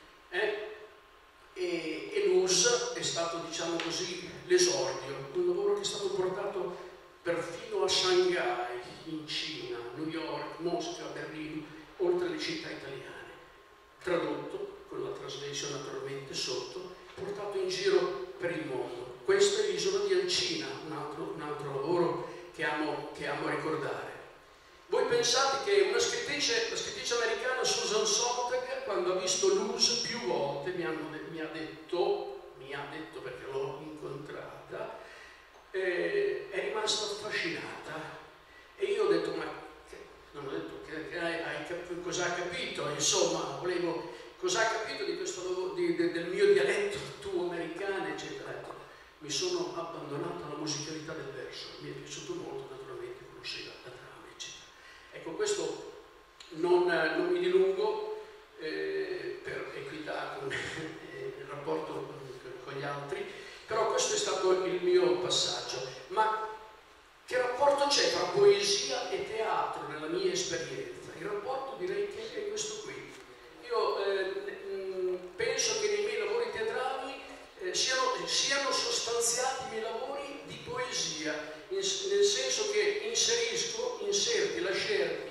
S6: E l'US è stato, diciamo così, l'esordio, un lavoro che è stato portato perfino a Shanghai, in Cina, New York, Mosca, Berlino, oltre le città italiane, tradotto con la translation naturalmente sotto, portato in giro per il mondo. Questa è l'Isola di Ancina, un altro lavoro che amo ricordare. Voi pensate che la scrittrice americana Susan Sontag, quando ha visto l'US più volte, mi ha detto perché l'ho incontrata, è rimasta affascinata. E io ho detto, non ho detto cosa ha capito, insomma, cosa ha capito di questo del mio dialetto tuo americano, eccetera. Mi sono abbandonato alla musicalità del verso, mi è piaciuto molto, naturalmente conosceva la trama, eccetera. Ecco, questo non mi dilungo per equità con il rapporto con gli altri, però questo è stato il mio passaggio. Ma che rapporto c'è tra poesia e teatro nella mia esperienza? Il rapporto direi che è questo qui. Io penso che nei miei lavori teatrali siano sostanziati i miei lavori di poesia, nel senso che inserisco inserti, lascerti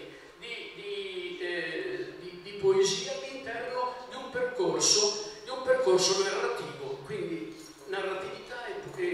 S6: di poesia all'interno di un percorso narrativo, quindi narratività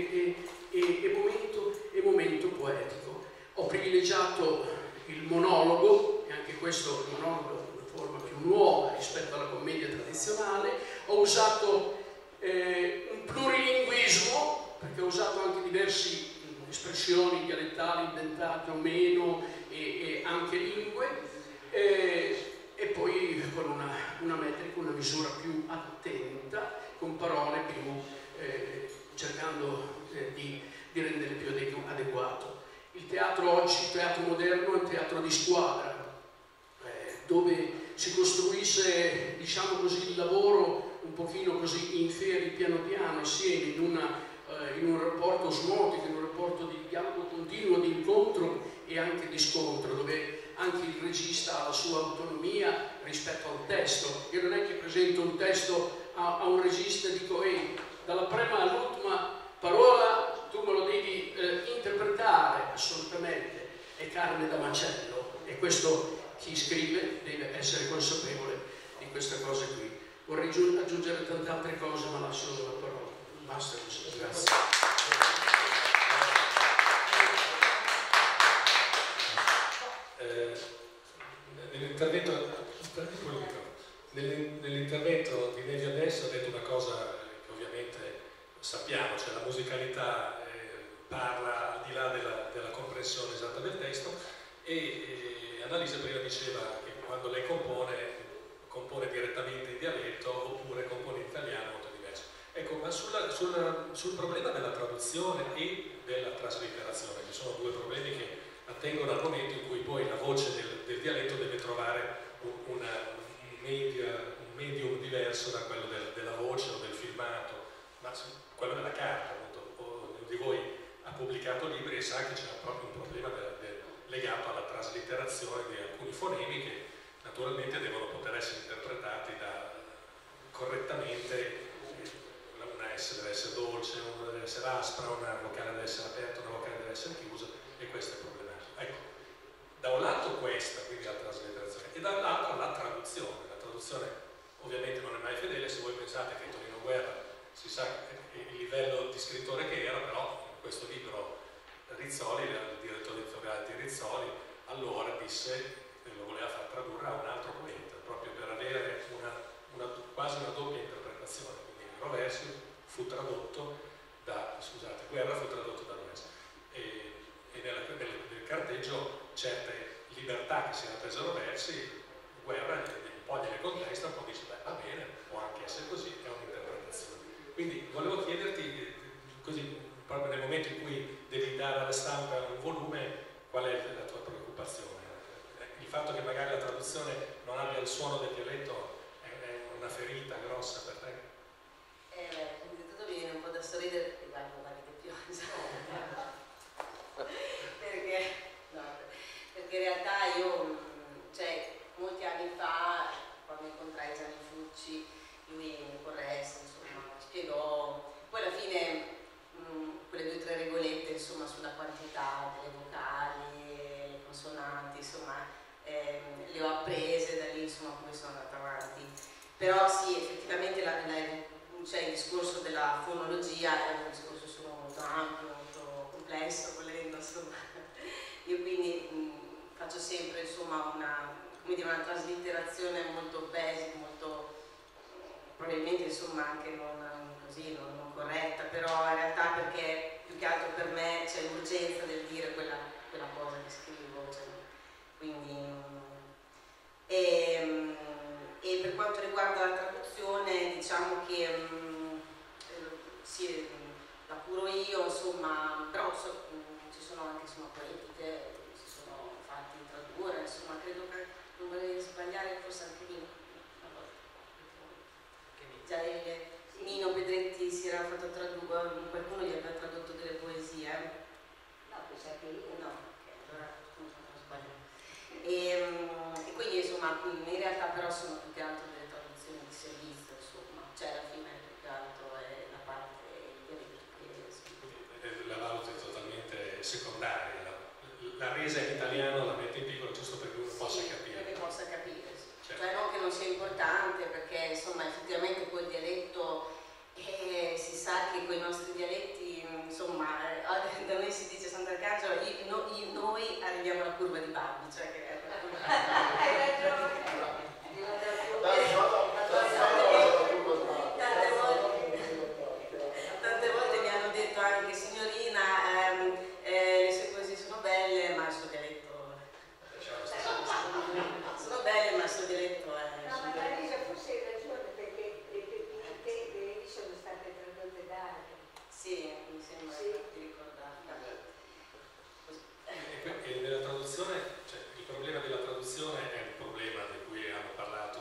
S6: e momento poetico. Ho privilegiato il monologo, e anche questo il monologo è una forma più nuova rispetto alla commedia tradizionale. Ho usato un plurilinguismo, perché ho usato anche diverse espressioni dialettali inventate o meno, e anche lingue, e poi con una metrica, una misura più attenta, con parole più cercando di rendere più adeguato. Il teatro oggi, il teatro moderno, è un teatro di squadra, dove si costruisce, diciamo così, il lavoro un pochino così in ferie, piano piano, assieme, in un rapporto osmotico, in un rapporto di dialogo continuo, di incontro e anche di scontro, dove anche il regista ha la sua autonomia rispetto al testo. Io non è che presento un testo a un regista e dico dalla prima all'ultima parola tu me lo devi interpretare, assolutamente, è carne da macello, e questo chi scrive deve essere consapevole di queste cose qui. Vorrei aggiungere tante altre cose, ma lascio la Basta così, grazie.
S2: Nell'intervento di Nevi adesso ha detto una cosa che ovviamente sappiamo, cioè la musicalità parla al di là della comprensione esatta del testo, e Annalisa prima diceva che quando lei compone direttamente in dialetto oppure compone in italiano molto diverso. Ecco, ma sul problema della traduzione e della traslitterazione, che sono due problemi che attengono al momento in cui poi la voce del dialetto deve trovare un medium diverso da quello della voce o del filmato, ma quello della carta, appunto. Ognuno di voi ha pubblicato libri e sa che c'è proprio un problema legato alla traslitterazione di alcuni fonemi che naturalmente devono poter essere interpretati correttamente. Una S deve essere dolce, una deve essere aspra, una vocale deve essere aperta, una vocale deve essere chiusa, e questo è problematico. Ecco, da un lato questa, quindi la traslitterazione, e dall'altro la traduzione. La traduzione ovviamente non è mai fedele. Se voi pensate che Tonino Guerra, si sa il livello di scrittore che era, però in questo libro Rizzoli, il direttore editoriale di Rizzoli, allora disse che lo voleva far tradurre a un altro poeta, proprio per avere quasi una doppia interpretazione. Quindi Rovesio fu tradotto Guerra fu tradotto da Rovesio, e nel carteggio certe libertà che si era preso Rovessi, Guerra un po' gliele contesta, un po' dice beh, va bene, può anche essere così, è un'interpretazione. Quindi volevo chiederti, così proprio nel momento in cui devi dare alla stampa un volume, qual è la tua preoccupazione? Il fatto che magari la traduzione non abbia il suono del dialetto è una ferita grossa per te?
S4: Tutto viene un po' da sorridere perché guarda che pioggia. perché in realtà io, cioè, molti anni fa, quando incontrai Gianni Fucci, lui mi corresse, insomma, spiegò, poi alla fine quelle 2 o 3 regolette, insomma, sulla quantità delle vocali, le consonanti, insomma, le ho apprese da lì, insomma, come sono andata avanti. Però sì, effettivamente cioè, il discorso della fonologia è un discorso molto ampio, molto complesso, volendo, insomma. Io quindi faccio sempre, insomma, una traslitterazione molto basic, molto probabilmente, insomma, anche non corretta, però in realtà perché più che altro per me c'è l'urgenza del dire quella cosa che scrivo, cioè, quindi e per quanto riguarda la traduzione, diciamo che sì, la curo io, insomma, però ci sono anche, insomma, poeti che si sono fatti tradurre, insomma, credo che non vorrei sbagliare, forse anche Nino, già Nino Pedretti si era fatto tradurre, qualcuno gli aveva tradotto delle poesie. No, pensa che io no, allora scusa, non sbaglio. E quindi, insomma, in realtà però sono più che altro delle traduzioni di servizio, insomma, cioè alla fine più che altro è la parte che
S2: la valuti totalmente secondaria. La resa in italiano la mette in piccolo giusto perché uno possa capire.
S4: Perché possa capire, sì.
S2: Certo.
S4: Cioè non che non sia importante, perché insomma effettivamente quel dialetto, si sa che con i nostri dialetti, insomma, da noi si dice Sant'Arcangelo, noi arriviamo alla curva di Babbi, cioè che hai ragione. Tante volte mi hanno detto anche signorina, le sue poesie sono belle, ma il suo dialetto sono belle, ma il suo dialetto è.
S3: No, ma Marisa forse hai ragione, perché le pepite sono state tradotte da altri.
S4: Sì, mi sembra di ricordare.
S2: E nella traduzione, cioè, il problema della traduzione è un problema di cui hanno parlato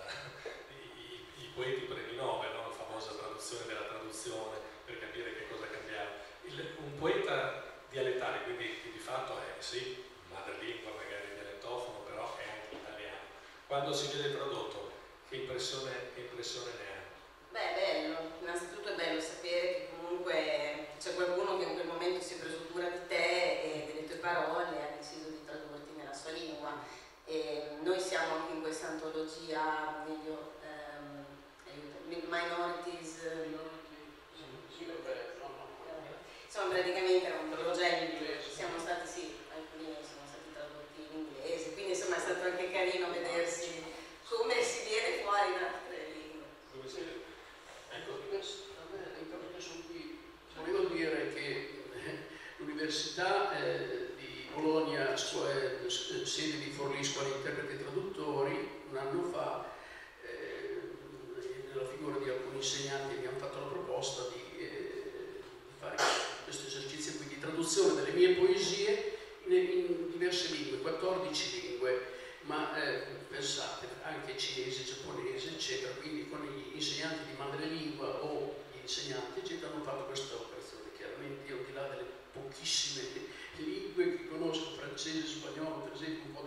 S2: i poeti premi Nobel, no? La famosa traduzione della traduzione, per capire che cosa cambiare. Un poeta dialettale, quindi che di fatto è sì, madrelingua, magari dialettofono, però è anche italiano. Quando si vede tradotto, che impressione ne ha?
S4: Beh, è bello, innanzitutto è bello sapere che comunque c'è qualcuno che in quel momento si è preso cura di te e delle tue parole e ha deciso di tradurti nella sua lingua. E noi siamo anche in questa antologia Minorities, Insomma, praticamente era un progetto, siamo stati, sì, alcuni sono stati tradotti in inglese, quindi insomma è stato anche carino vedersi come si viene fuori in altre lingue.
S6: Ecco, sono qui. Volevo dire che l'Università di Bologna, sede di Forlì, Scuola Interpreti e Traduttori, un anno fa, nella figura di alcuni insegnanti mi hanno fatto la proposta di fare questo esercizio qui di traduzione delle mie poesie in diverse lingue, 14 lingue, ma pensate, anche cinese, giapponese, eccetera, quindi con gli insegnanti di madrelingua o gli insegnanti, eccetera, hanno fatto questa operazione. Chiaramente io, al di là delle pochissime lingue che conosco, francese, spagnolo, per esempio, un po'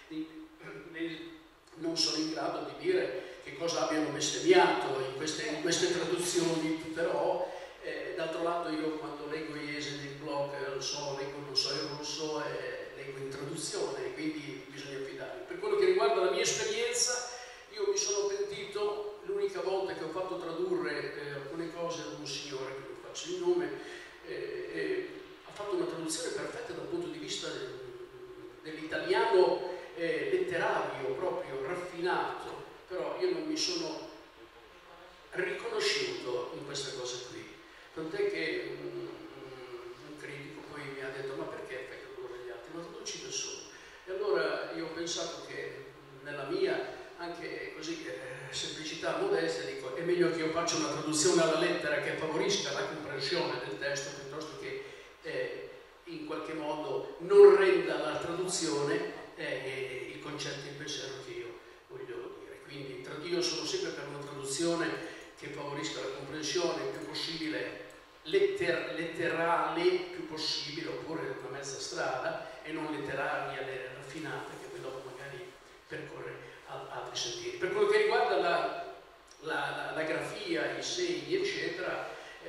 S6: non sono in grado di dire che cosa abbiano bestemmiato in queste traduzioni, però d'altro lato io quando leggo Iese nel blog leggo il russo leggo in traduzione, quindi bisogna affidarmi. Per quello che riguarda la mia esperienza, io mi sono pentito l'unica volta che ho fatto tradurre alcune cose ad un signore, che non faccio il nome, ha fatto una traduzione perfetta dal punto di vista dell'italiano letterario, proprio raffinato, però io non mi sono riconosciuto in queste cose qui. Tant'è che un critico poi mi ha detto: ma perché fai tradurre gli altri? Ma traduci da solo. E allora io ho pensato che nella mia, anche così, semplicità modestia, dico: è meglio che io faccia una traduzione alla lettera che favorisca la comprensione del testo, piuttosto che in qualche modo non renda la traduzione il concetto, il pensiero che io voglio dire. Quindi io sono sempre per una traduzione che favorisca la comprensione il più possibile letterale, più possibile, oppure una mezza strada, e non letteraria raffinata che poi dopo magari percorre altri sentieri. Per quello che riguarda la grafia, i segni, eccetera,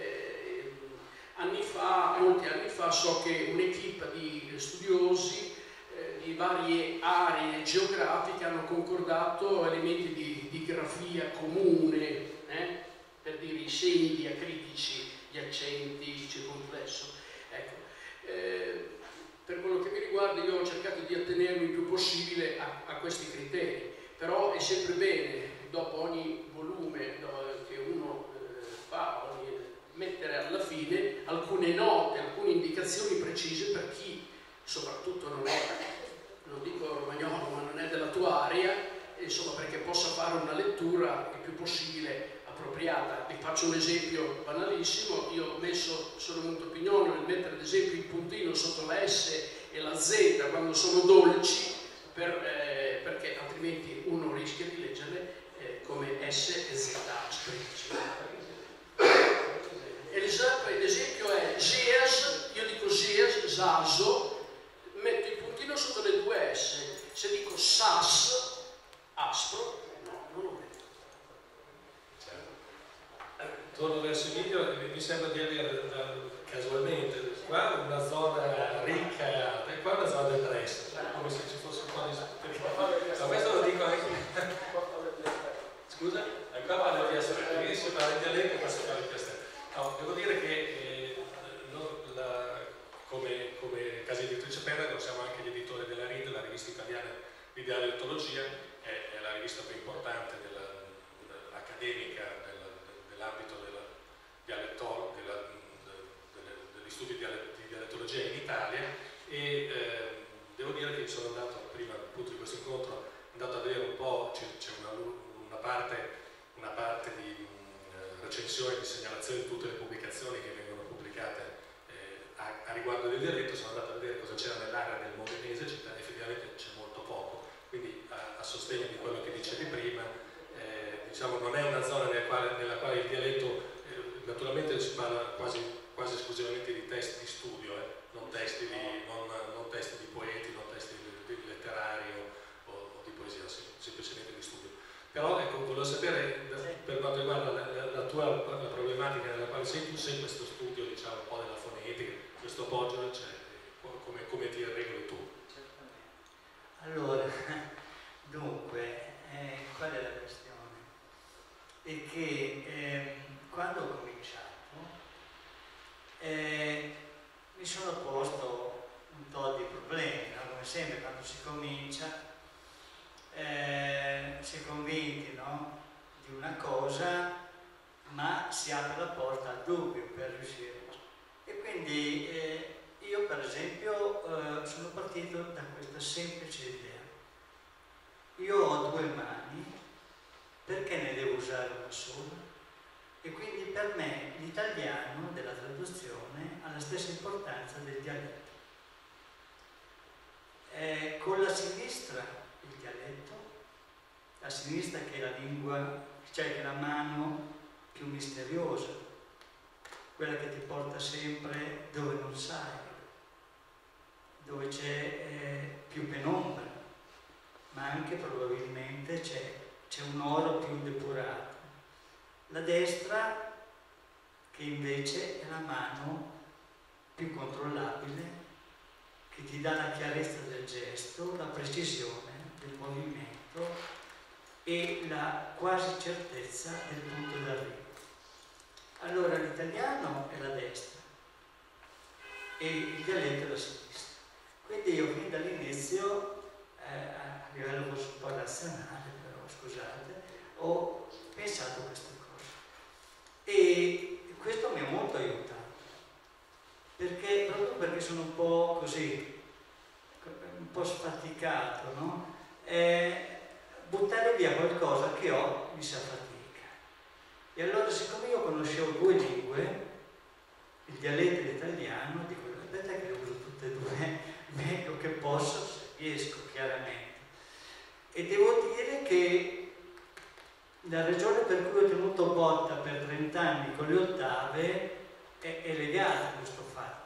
S6: molti anni fa, so che un'equipe di studiosi di varie aree geografiche hanno concordato elementi di grafia comune, per dire i segni diacritici, gli accenti, il circonflesso. Ecco. Per quello che mi riguarda, io ho cercato di attenermi il più possibile a questi criteri, però è sempre bene, dopo ogni volume che uno fa, mettere alla fine alcune note, alcune indicazioni precise per chi soprattutto non è, non dico romagnolo, ma non è della tua area, insomma, perché possa fare una lettura il più possibile appropriata. Vi faccio un esempio banalissimo: io ho messo, sono venuto pignolo nel mettere ad esempio il puntino sotto la S e la Z quando sono dolci, perché altrimenti uno rischia di leggerle come S e Z aspri. L'esempio è Geas, io dico Geas, Zaso, metto il puntino sotto le due S. Se dico Sas, aspro, no, non lo metto.
S2: Torno verso il video e mi sembra di avere casualmente qua una zona ricca e alta e qua una zona depressa, come se ci fosse un po' di... Ma questo lo dico anche... Scusa? Qua parla di essere, si parla di dialetto e qua si parla di piastrello. No, devo dire che come casa editrice Pendragon siamo anche gli editori della RID, la rivista italiana di dialettologia, è la rivista più importante accademica nell'ambito degli studi di dialettologia in Italia, e devo dire che sono andato, prima appunto di questo incontro, andato a vedere un po', c'è una parte di recensioni, di segnalazioni di tutte le pubblicazioni che vengono pubblicate a riguardo del dialetto. Sono andato a vedere cosa c'era nell'area del modenese, effettivamente c'è molto poco, quindi a sostegno di quello che dicevi prima, diciamo non è una zona nella quale il dialetto, naturalmente si parla quasi esclusivamente di testi di studio, non testi di poeti, non testi di letterari o di poesia, semplicemente di studio. Però ecco, volevo sapere, per quanto riguarda la problematica nella quale sei tu, se questo studio, diciamo, un po' della fonetica, questo Poggio, cioè, come ti regoli tu?
S5: Certamente. Allora, dunque, qual è la questione? È che quando ho cominciato, quando si comincia si è convinti, no, di una cosa, ma si apre la porta al dubbio per riuscire. E quindi io per esempio sono partito da questa semplice idea. Io ho due mani, perché ne devo usare una sola? E quindi per me l'italiano della traduzione ha la stessa importanza del dialetto. Con la sinistra il dialetto, la sinistra che è la lingua, cioè che è la mano più misteriosa, quella che ti porta sempre dove non sai, dove c'è più penombra, ma anche probabilmente c'è un oro più depurato. La destra che invece è la mano più controllabile, che ti dà la chiarezza del gesto, la precisione del movimento e la quasi certezza del punto d'arrivo. Allora l'italiano è la destra e il dialetto è la sinistra. Quindi io fin dall'inizio, a livello forse un po' razionale, però scusate, ho pensato a queste cose. E questo mi ha molto aiutato, proprio perché sono un po' così, un po' sfaticato, no? Buttare via qualcosa che ho mi sa fatica. E allora, siccome io conoscevo due lingue, il dialetto e l'italiano, dico, aspetta che le uso tutte e due meglio che posso, se riesco chiaramente. E devo dire che la ragione per cui ho tenuto botta per 30 anni con le ottave è legata a questo fatto.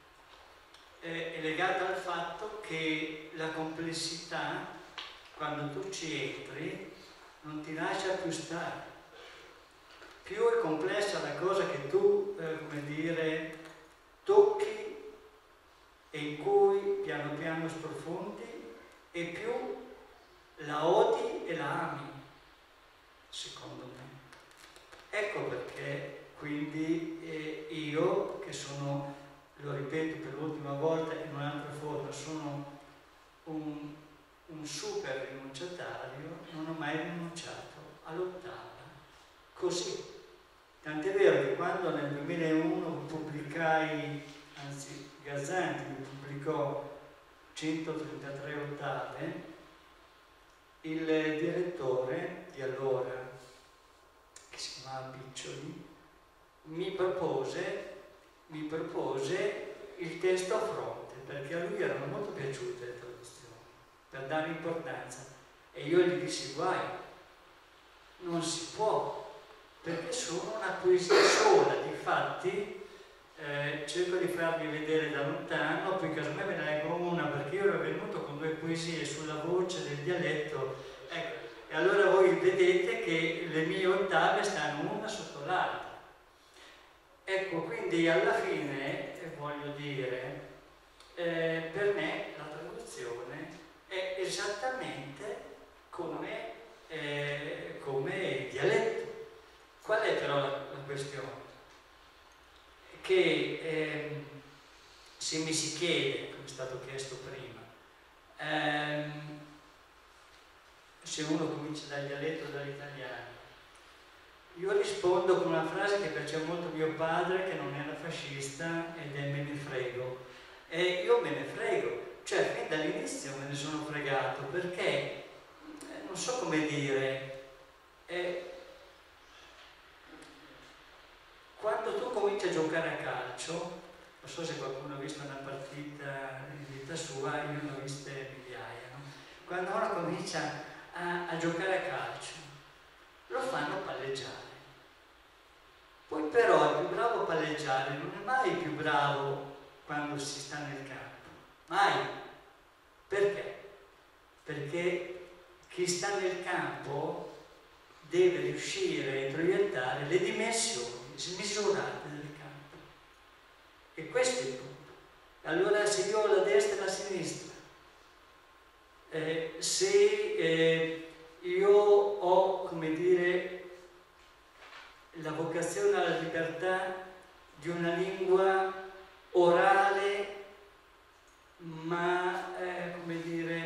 S5: È legata al fatto che la complessità, quando tu ci entri, non ti lascia più stare. Più è complessa la cosa che tu, come dire, tocchi e in cui piano piano sprofondi, e più la odi e la ami, secondo me. Ecco perché quindi io, che sono, lo ripeto per l'ultima volta in un'altra forma, sono un super rinunciatario, non ho mai rinunciato all'ottava. Così. Tant'è vero che quando nel 2001 pubblicai, anzi Gazzanti mi pubblicò 133 ottave, il direttore di allora, che si chiamava Piccioli, mi propose il testo a fronte, perché a lui erano molto piaciute le traduzioni, per dare importanza. E io gli dissi, guai, non si può, perché sono una poesia sola. Difatti cerco di farvi vedere da lontano, poi casomai ve ne leggo una, perché io ero venuto con due poesie sulla voce del dialetto, ecco, e allora voi vedete che le mie ottave stanno una sotto l'altra. Ecco, quindi alla fine, voglio dire, per me la traduzione è esattamente come il dialetto. Qual è però la questione? Che se mi si chiede, come è stato chiesto prima, se uno comincia dal dialetto o dall'italiano, io rispondo con una frase che piaceva molto a mio padre, che non era fascista, ed è me ne frego. E io me ne frego, cioè fin dall'inizio me ne sono fregato, perché non so come dire, quando tu cominci a giocare a calcio, non so se qualcuno ha visto una partita in vita sua, io ne ho viste migliaia, no? Quando uno comincia a giocare a calcio, lo fanno palleggiare. Poi però il più bravo a palleggiare non è mai il più bravo quando si sta nel campo. Mai. Perché? Perché chi sta nel campo deve riuscire a introiettare le dimensioni smisurate del campo. E questo è il punto. Allora, se io ho la destra e la sinistra, se io ho, come dire, la vocazione alla libertà di una lingua orale, ma come dire,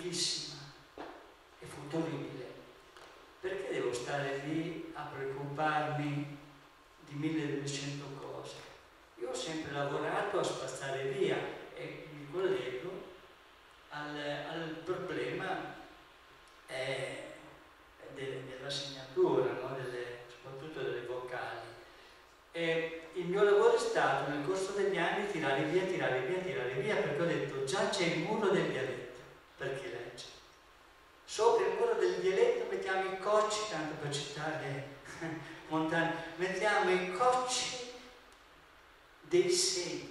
S5: antichissima e futuribile. Perché devo stare lì a preoccuparmi di 1200 cose? Io ho sempre lavorato a spazzare via e mi collego al problema della segnatura, no? Soprattutto delle vocali. Il mio lavoro è stato nel corso degli anni tirare via, perché ho detto già c'è il muro del dialetto per chi legge. Sopra il muro del dialetto mettiamo i cocci, tanto per citare Montani, mettiamo i cocci dei segni.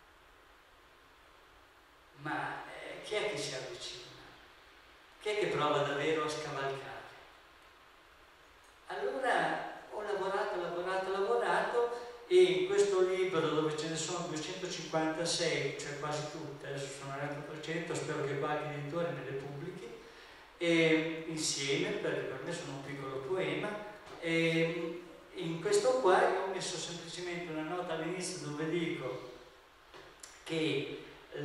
S5: Ma chi è che si avvicina? Chi è che prova davvero a scavalcare? Allora ho lavorato e in questo libro, dove ce ne sono 256, cioè quasi tutte, adesso sono arrivato a 300, spero che qualche editore me le pubblichi, e insieme, perché per me sono un piccolo poema, e in questo qua io ho messo semplicemente una nota all'inizio dove dico che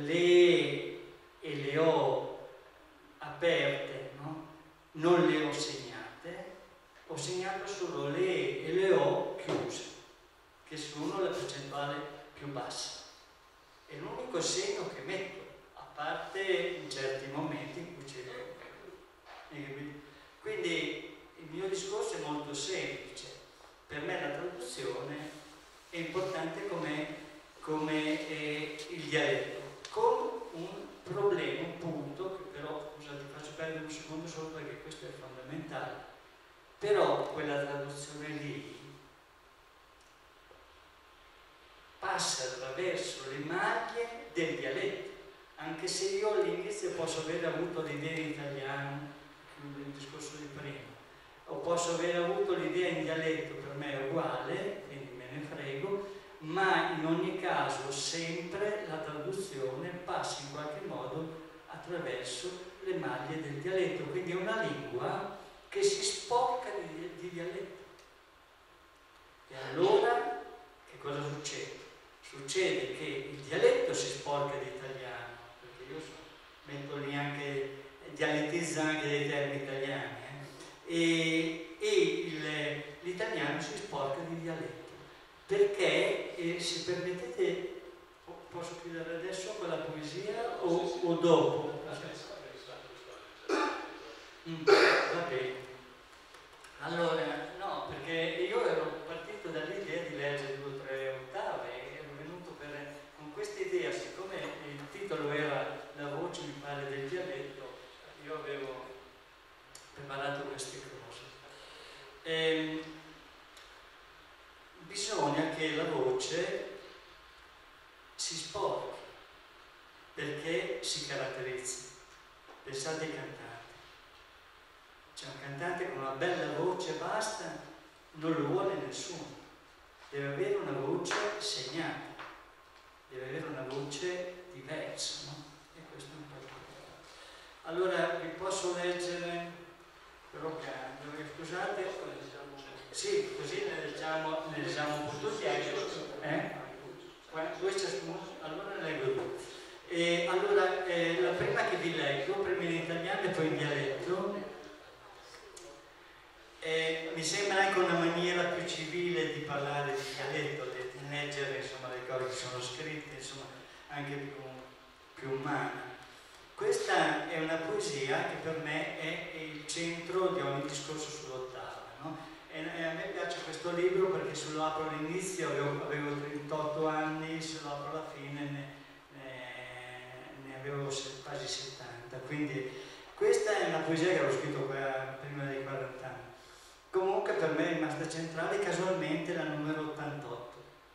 S5: le ho aperte, no? Non le ho segnate, ho segnato solo le e le ho chiuse, che sono la percentuale più bassa. È l'unico segno che metto, a parte in certi momenti in cui c'è. Quindi il mio discorso è molto semplice. Per me la traduzione è importante come il dialetto, con un problema, un punto, che però, scusate, faccio perdere un secondo solo perché questo è fondamentale. Però quella traduzione lì passa attraverso le maglie del dialetto, anche se io all'inizio posso aver avuto l'idea in italiano, il discorso di prima, o posso aver avuto l'idea in dialetto, per me è uguale, quindi me ne frego, ma in ogni caso sempre la traduzione passa in qualche modo attraverso le maglie del dialetto, quindi è una lingua che si sporca di dialetto. E allora che cosa succede? Succede che il dialetto si sporca di italiano, perché io metto lì anche, dialettizza anche dei termini italiani, e l'italiano si sporca di dialetto, perché, se permettete, posso chiudere adesso con la poesia o dopo? Va bene. Allora, no, perché io ero partito dall'idea di leggere 2 o 3 ottave e ero venuto con questa idea, siccome il titolo era La voce mi pare del dialetto, io avevo preparato queste cose. Bisogna che la voce si sporchi perché si caratterizzi. Pensate ai cantanti. C'è un cantante con una bella voce, basta, non lo vuole nessuno. Deve avere una voce segnata, deve avere una voce diversa, no? E questo è importante. Allora vi posso leggere, però cambio, scusate. Sì, così ne leggiamo un po' tutti. Due ciascuno, allora ne leggo 2. Allora, la prima che vi leggo, prima in italiano e poi in dialetto. Mi sembra anche una maniera più civile di parlare di dialetto, di leggere, insomma, le cose che sono scritte, insomma, anche più umana. Questa è una poesia che per me è il centro di ogni discorso sull'ottava, no? E a me piace questo libro perché se lo apro all'inizio avevo 38 anni, se lo apro alla fine ne avevo quasi 70, quindi questa è una poesia che avevo scritto prima dei 40 anni. Comunque per me è rimasta centrale casualmente la numero 88.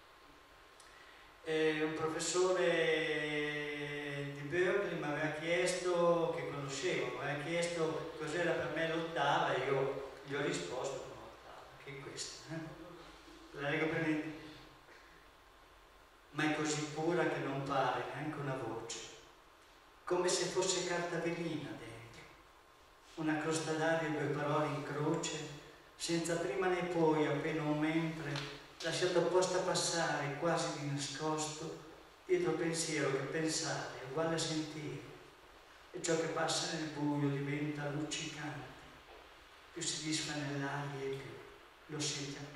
S5: Un professore di Berkeley mi aveva chiesto, che conoscevo, mi aveva chiesto cos'era per me l'ottava e io gli ho risposto con l'ottava, che è questa. La leggo per me. Ma è così pura che non pare neanche una voce, come se fosse carta velina dentro, una crosta d'aria e 2 parole in croce, senza prima né poi, appena un mentre, lasciato apposta passare quasi di nascosto, dietro pensiero che pensare è uguale a sentire, e ciò che passa nel buio diventa luccicante, più si disfa nell'aria e più lo senti accanto.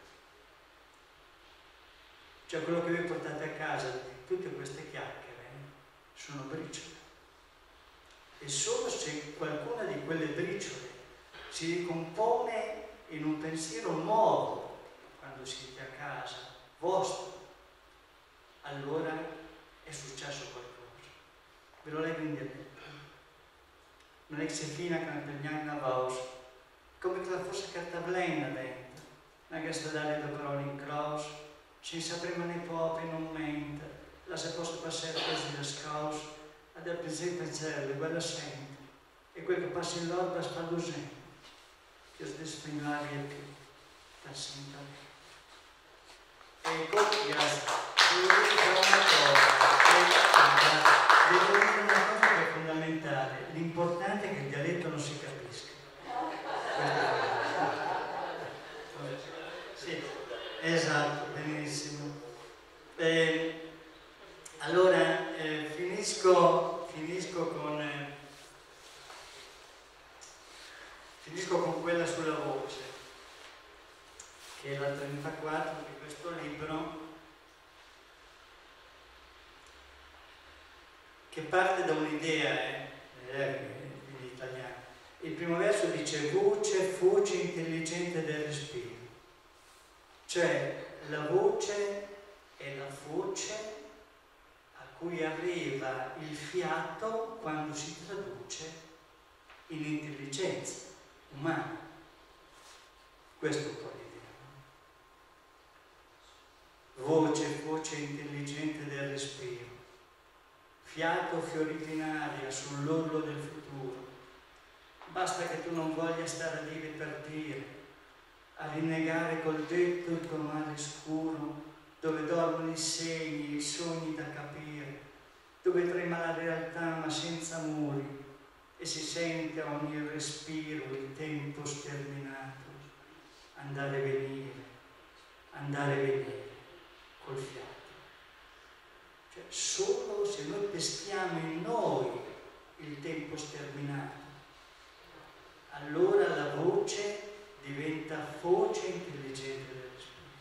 S5: Cioè quello che voi portate a casa di tutte queste chiacchiere sono briciole. E solo se qualcuna di quelle briciole si ricompone in un pensiero nuovo quando siete a casa, vostro, allora è successo qualcosa. Ve lo leggo in dialetto. Non è che si fina che per gnagna vaus, come che la fosse cartablena dentro, ma che sta dare da parole in cross, ci sapremo nei popi non mente, la se possa passare così da scaus, ad al pensiero, quella sente, e quel che passa in l'orba sta l'usente, che stesso in l'aria più, per sentire. Ecco, grazie. Devo dire una cosa che è fondamentale, l'importante è che il dialetto non si capisca. Sì, esatto, benissimo. Allora, finisco con quella sulla voce, che è la 34 di questo libro, che parte da un'idea in italiano. Il primo verso dice voce, foce intelligente del respiro, cioè la voce è la foce a cui arriva il fiato quando si traduce in intelligenza umana. Questo è un po' l'idea. Voce, foce intelligente del respiro, fiato fiorito in aria sull'orlo del futuro. Basta che tu non voglia stare a dire per dire, a rinnegare col detto il tuo mare scuro, dove dormono i segni, i sogni da capire, dove trema la realtà ma senza muri, e si sente a ogni respiro il tempo sterminato, andare e venire col fiato. Cioè, solo se noi peschiamo in noi il tempo sterminato, allora la voce diventa voce intelligente del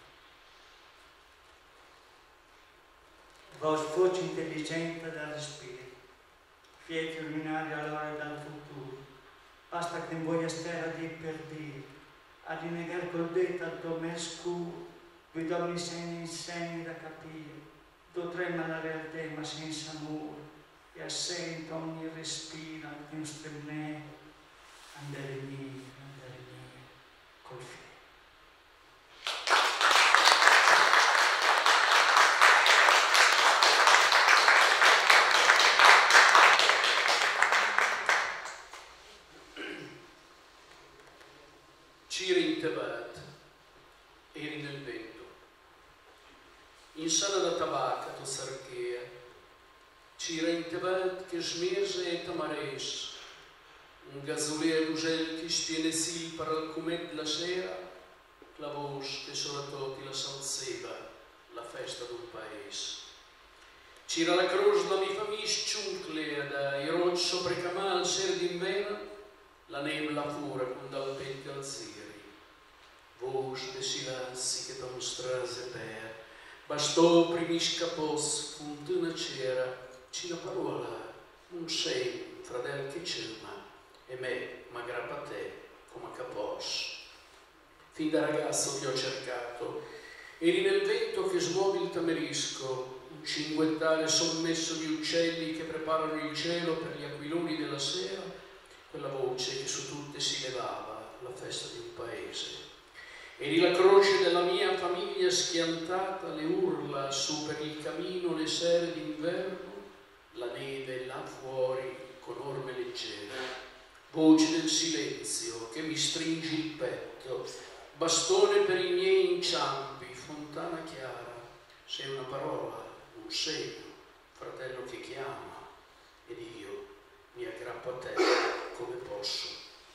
S5: respiro. Voce intelligente dal respiro, fieti luminari all'ora dal futuro. Basta che non voglia stare a dire per dire, a rinnegare col detto al tuo me scuro, vi do i segni da capire, dove trema la realtà ma senza amore, e assento ogni respiro anche un stremere, andare via, col fiato.
S6: Ciri in Tebat, eri nel vento, in sala da tabacca tu sarchea, Cira in Tebat che smese e tamares, un gasolè d'ugel che stiene sil per al cumet la sera, la voce che soratoti la salseva, la festa d'un paese. Cira la croce da mi famis ciunclea da i rocci sopra camal ser d'invena, la nebla fura con dal petto al ziri. Voce de silenzi che t'ho mostrase per, bastò primis capos, fontana c'era, c'era parola, un segno, fradel che c'era, e me m'aggrappa a te come a capos. Fin da ragazzo ti ho cercato, eri nel vento che smuove il tamerisco, un cinguettale sommesso di uccelli che preparano il cielo per gli aquiloni della sera, quella voce che su tutte si levava, la festa di un paese. Eri la croce della mia famiglia schiantata, le urla su per il camino, le sere d'inverno, la neve là fuori con orme leggere. Voce del silenzio che mi stringi il petto, bastone per i miei inciampi, fontana chiara, sei una parola, un segno, fratello che chiama, ed io mi aggrappo a te come posso.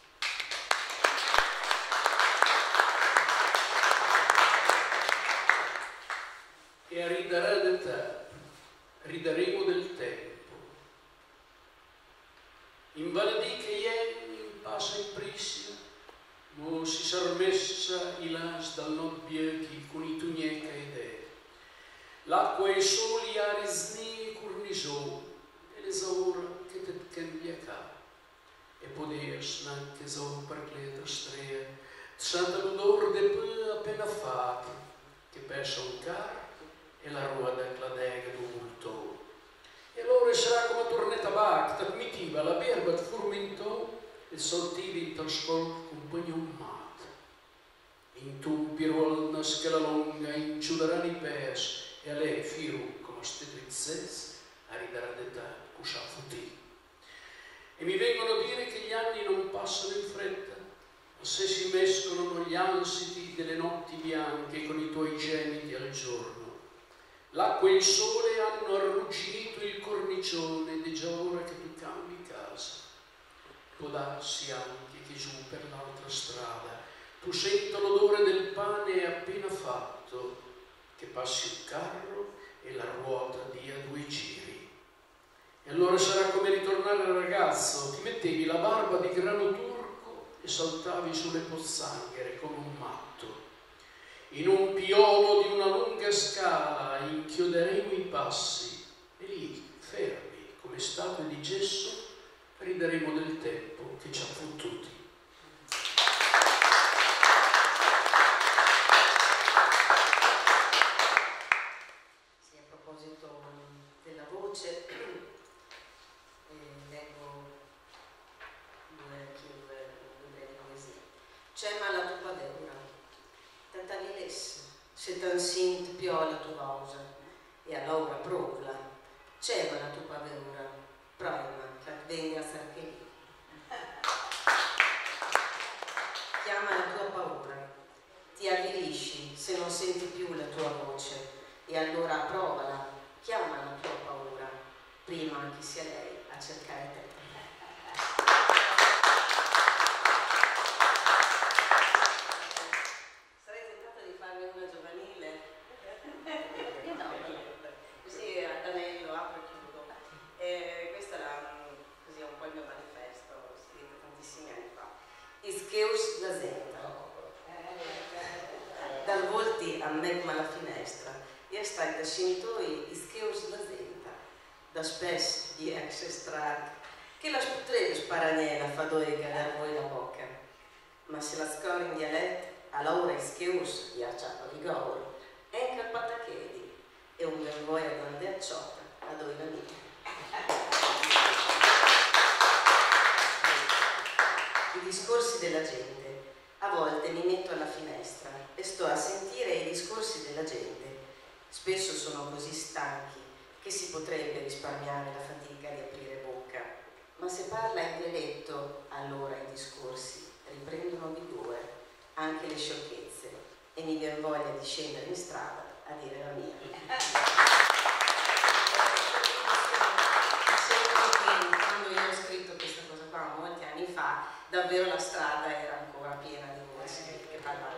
S6: E a ridere del te, rideremo del tempo. in baladì che ieri passa in prisia, mo si sarmessa i las dal not biechi con i tugneca ed è. L'acqua e i soli a risni e cornisò, e le saura che te cambia ca. E podeas anche so per le strea, santa l'odor de peu appena fatta, che pesa un carro e la ruota cladega d'un multo. E allora sarà come tornetta bacta, mitiva, la berba furmentò e saltivi in trascol compagno un mat. In tu piruol nasca la longa, in ciudaran i pes, e a lei firu come ste trizzes, a ridere d'età, cuscia futti. E mi vengono a dire che gli anni non passano in fretta, ma se si mescolano gli ansiti delle notti bianche con i tuoi gemiti al giorno. L'acqua e il sole hanno arrugginito il cornicione ed è già ora che tu cambi casa. Può darsi anche che giù per l'altra strada tu senta l'odore del pane appena fatto, che passi il carro e la ruota dia 2 giri. E allora sarà come ritornare al ragazzo, ti mettevi la barba di grano turco e saltavi sulle pozzanghere come un matto. In un piolo di una lunga scala inchioderemo i passi e lì, fermi come statue di gesso, rideremo del tempo che ci ha fottuti.
S4: Sì, a proposito della voce, leggo due poesie. C'è ma la tua padeura, tanta vilesse, se tan sint piola tu vausa, e allora provla, c'è ma la tua padeura, prima che venga a sarcheri. Chiama la tua paura, ti avvilisci se non senti più la tua voce, e allora provala, chiama la tua paura, prima che sia lei a cercare te. Sarei tentata di farmi una giovanile. No, così ad anello apro e chiudo. Questo era così un po' il mio manifesto, scritto tantissimi anni fa. Ischeus la zenta. Dal volti a megma la finestra, e stai da scintoi ischeus la zenta. Da spes di ex strad, che la sputreve sparagnela fa doiga da voi la bocca. Ma se la scori in dialetto, allora ischeus gli acciappa di gaur, enca il patachedi, e un ben voi ad andare a ciota, a doi la mia. I discorsi della gente. A volte mi metto alla finestra e sto a sentire i discorsi della gente. Spesso sono così stanchi che si potrebbe risparmiare la fatica di aprire bocca, ma se parla in dialetto, allora i discorsi riprendono vigore, anche le sciocchezze, e mi viene voglia di scendere in strada a dire la mia. Quando io ho scritto questa cosa qua molti anni fa, davvero la strada era ancora piena di voci che parlavano.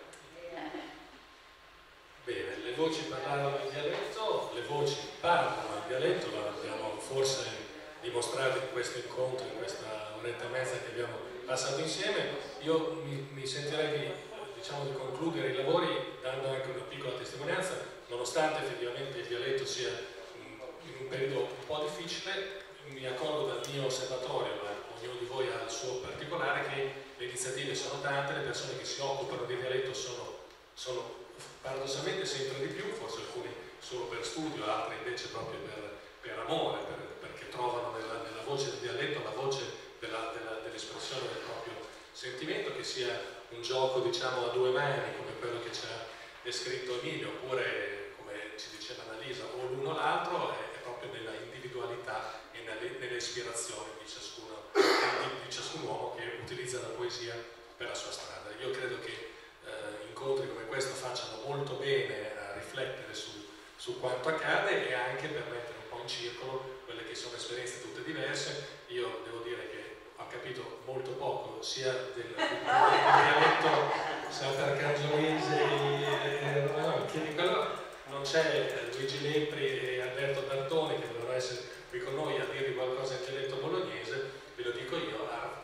S2: Bene, le voci parlavano in dialetto, le voci parlano in dialetto, lo abbiamo forse dimostrato in questo incontro, in questa oretta e mezza che abbiamo passato insieme. Io mi sentirei di concludere i lavori dando anche una piccola testimonianza, nonostante effettivamente il dialetto sia in un periodo un po' difficile. Mi accorgo dal mio osservatorio, ma ognuno di voi ha il suo particolare, che le iniziative sono tante, le persone che si occupano di dialetto sono paradossalmente sempre di più, forse alcuni solo per studio, altri invece proprio per amore, perché trovano nella voce del dialetto la voce dell'espressione del proprio sentimento, che sia un gioco diciamo a 2 mani come quello che ci ha descritto Emilio, oppure come ci diceva Annalisa, o l'uno o l'altro, è proprio nella individualità e nelle ispirazioni di ciascun uomo che utilizza la poesia per la sua strada. Io credo che incontri come questo facciano molto bene a riflettere su quanto accade e anche per mettere un po' in circolo quelle che sono esperienze tutte diverse. Io devo dire che ho capito molto poco sia del dialetto saltarcangiolese, che di quello non c'è Luigi Lepri e Alberto Bertoni che dovranno essere qui con noi a dirvi qualcosa in dialetto bolognese, ve lo dico io, ha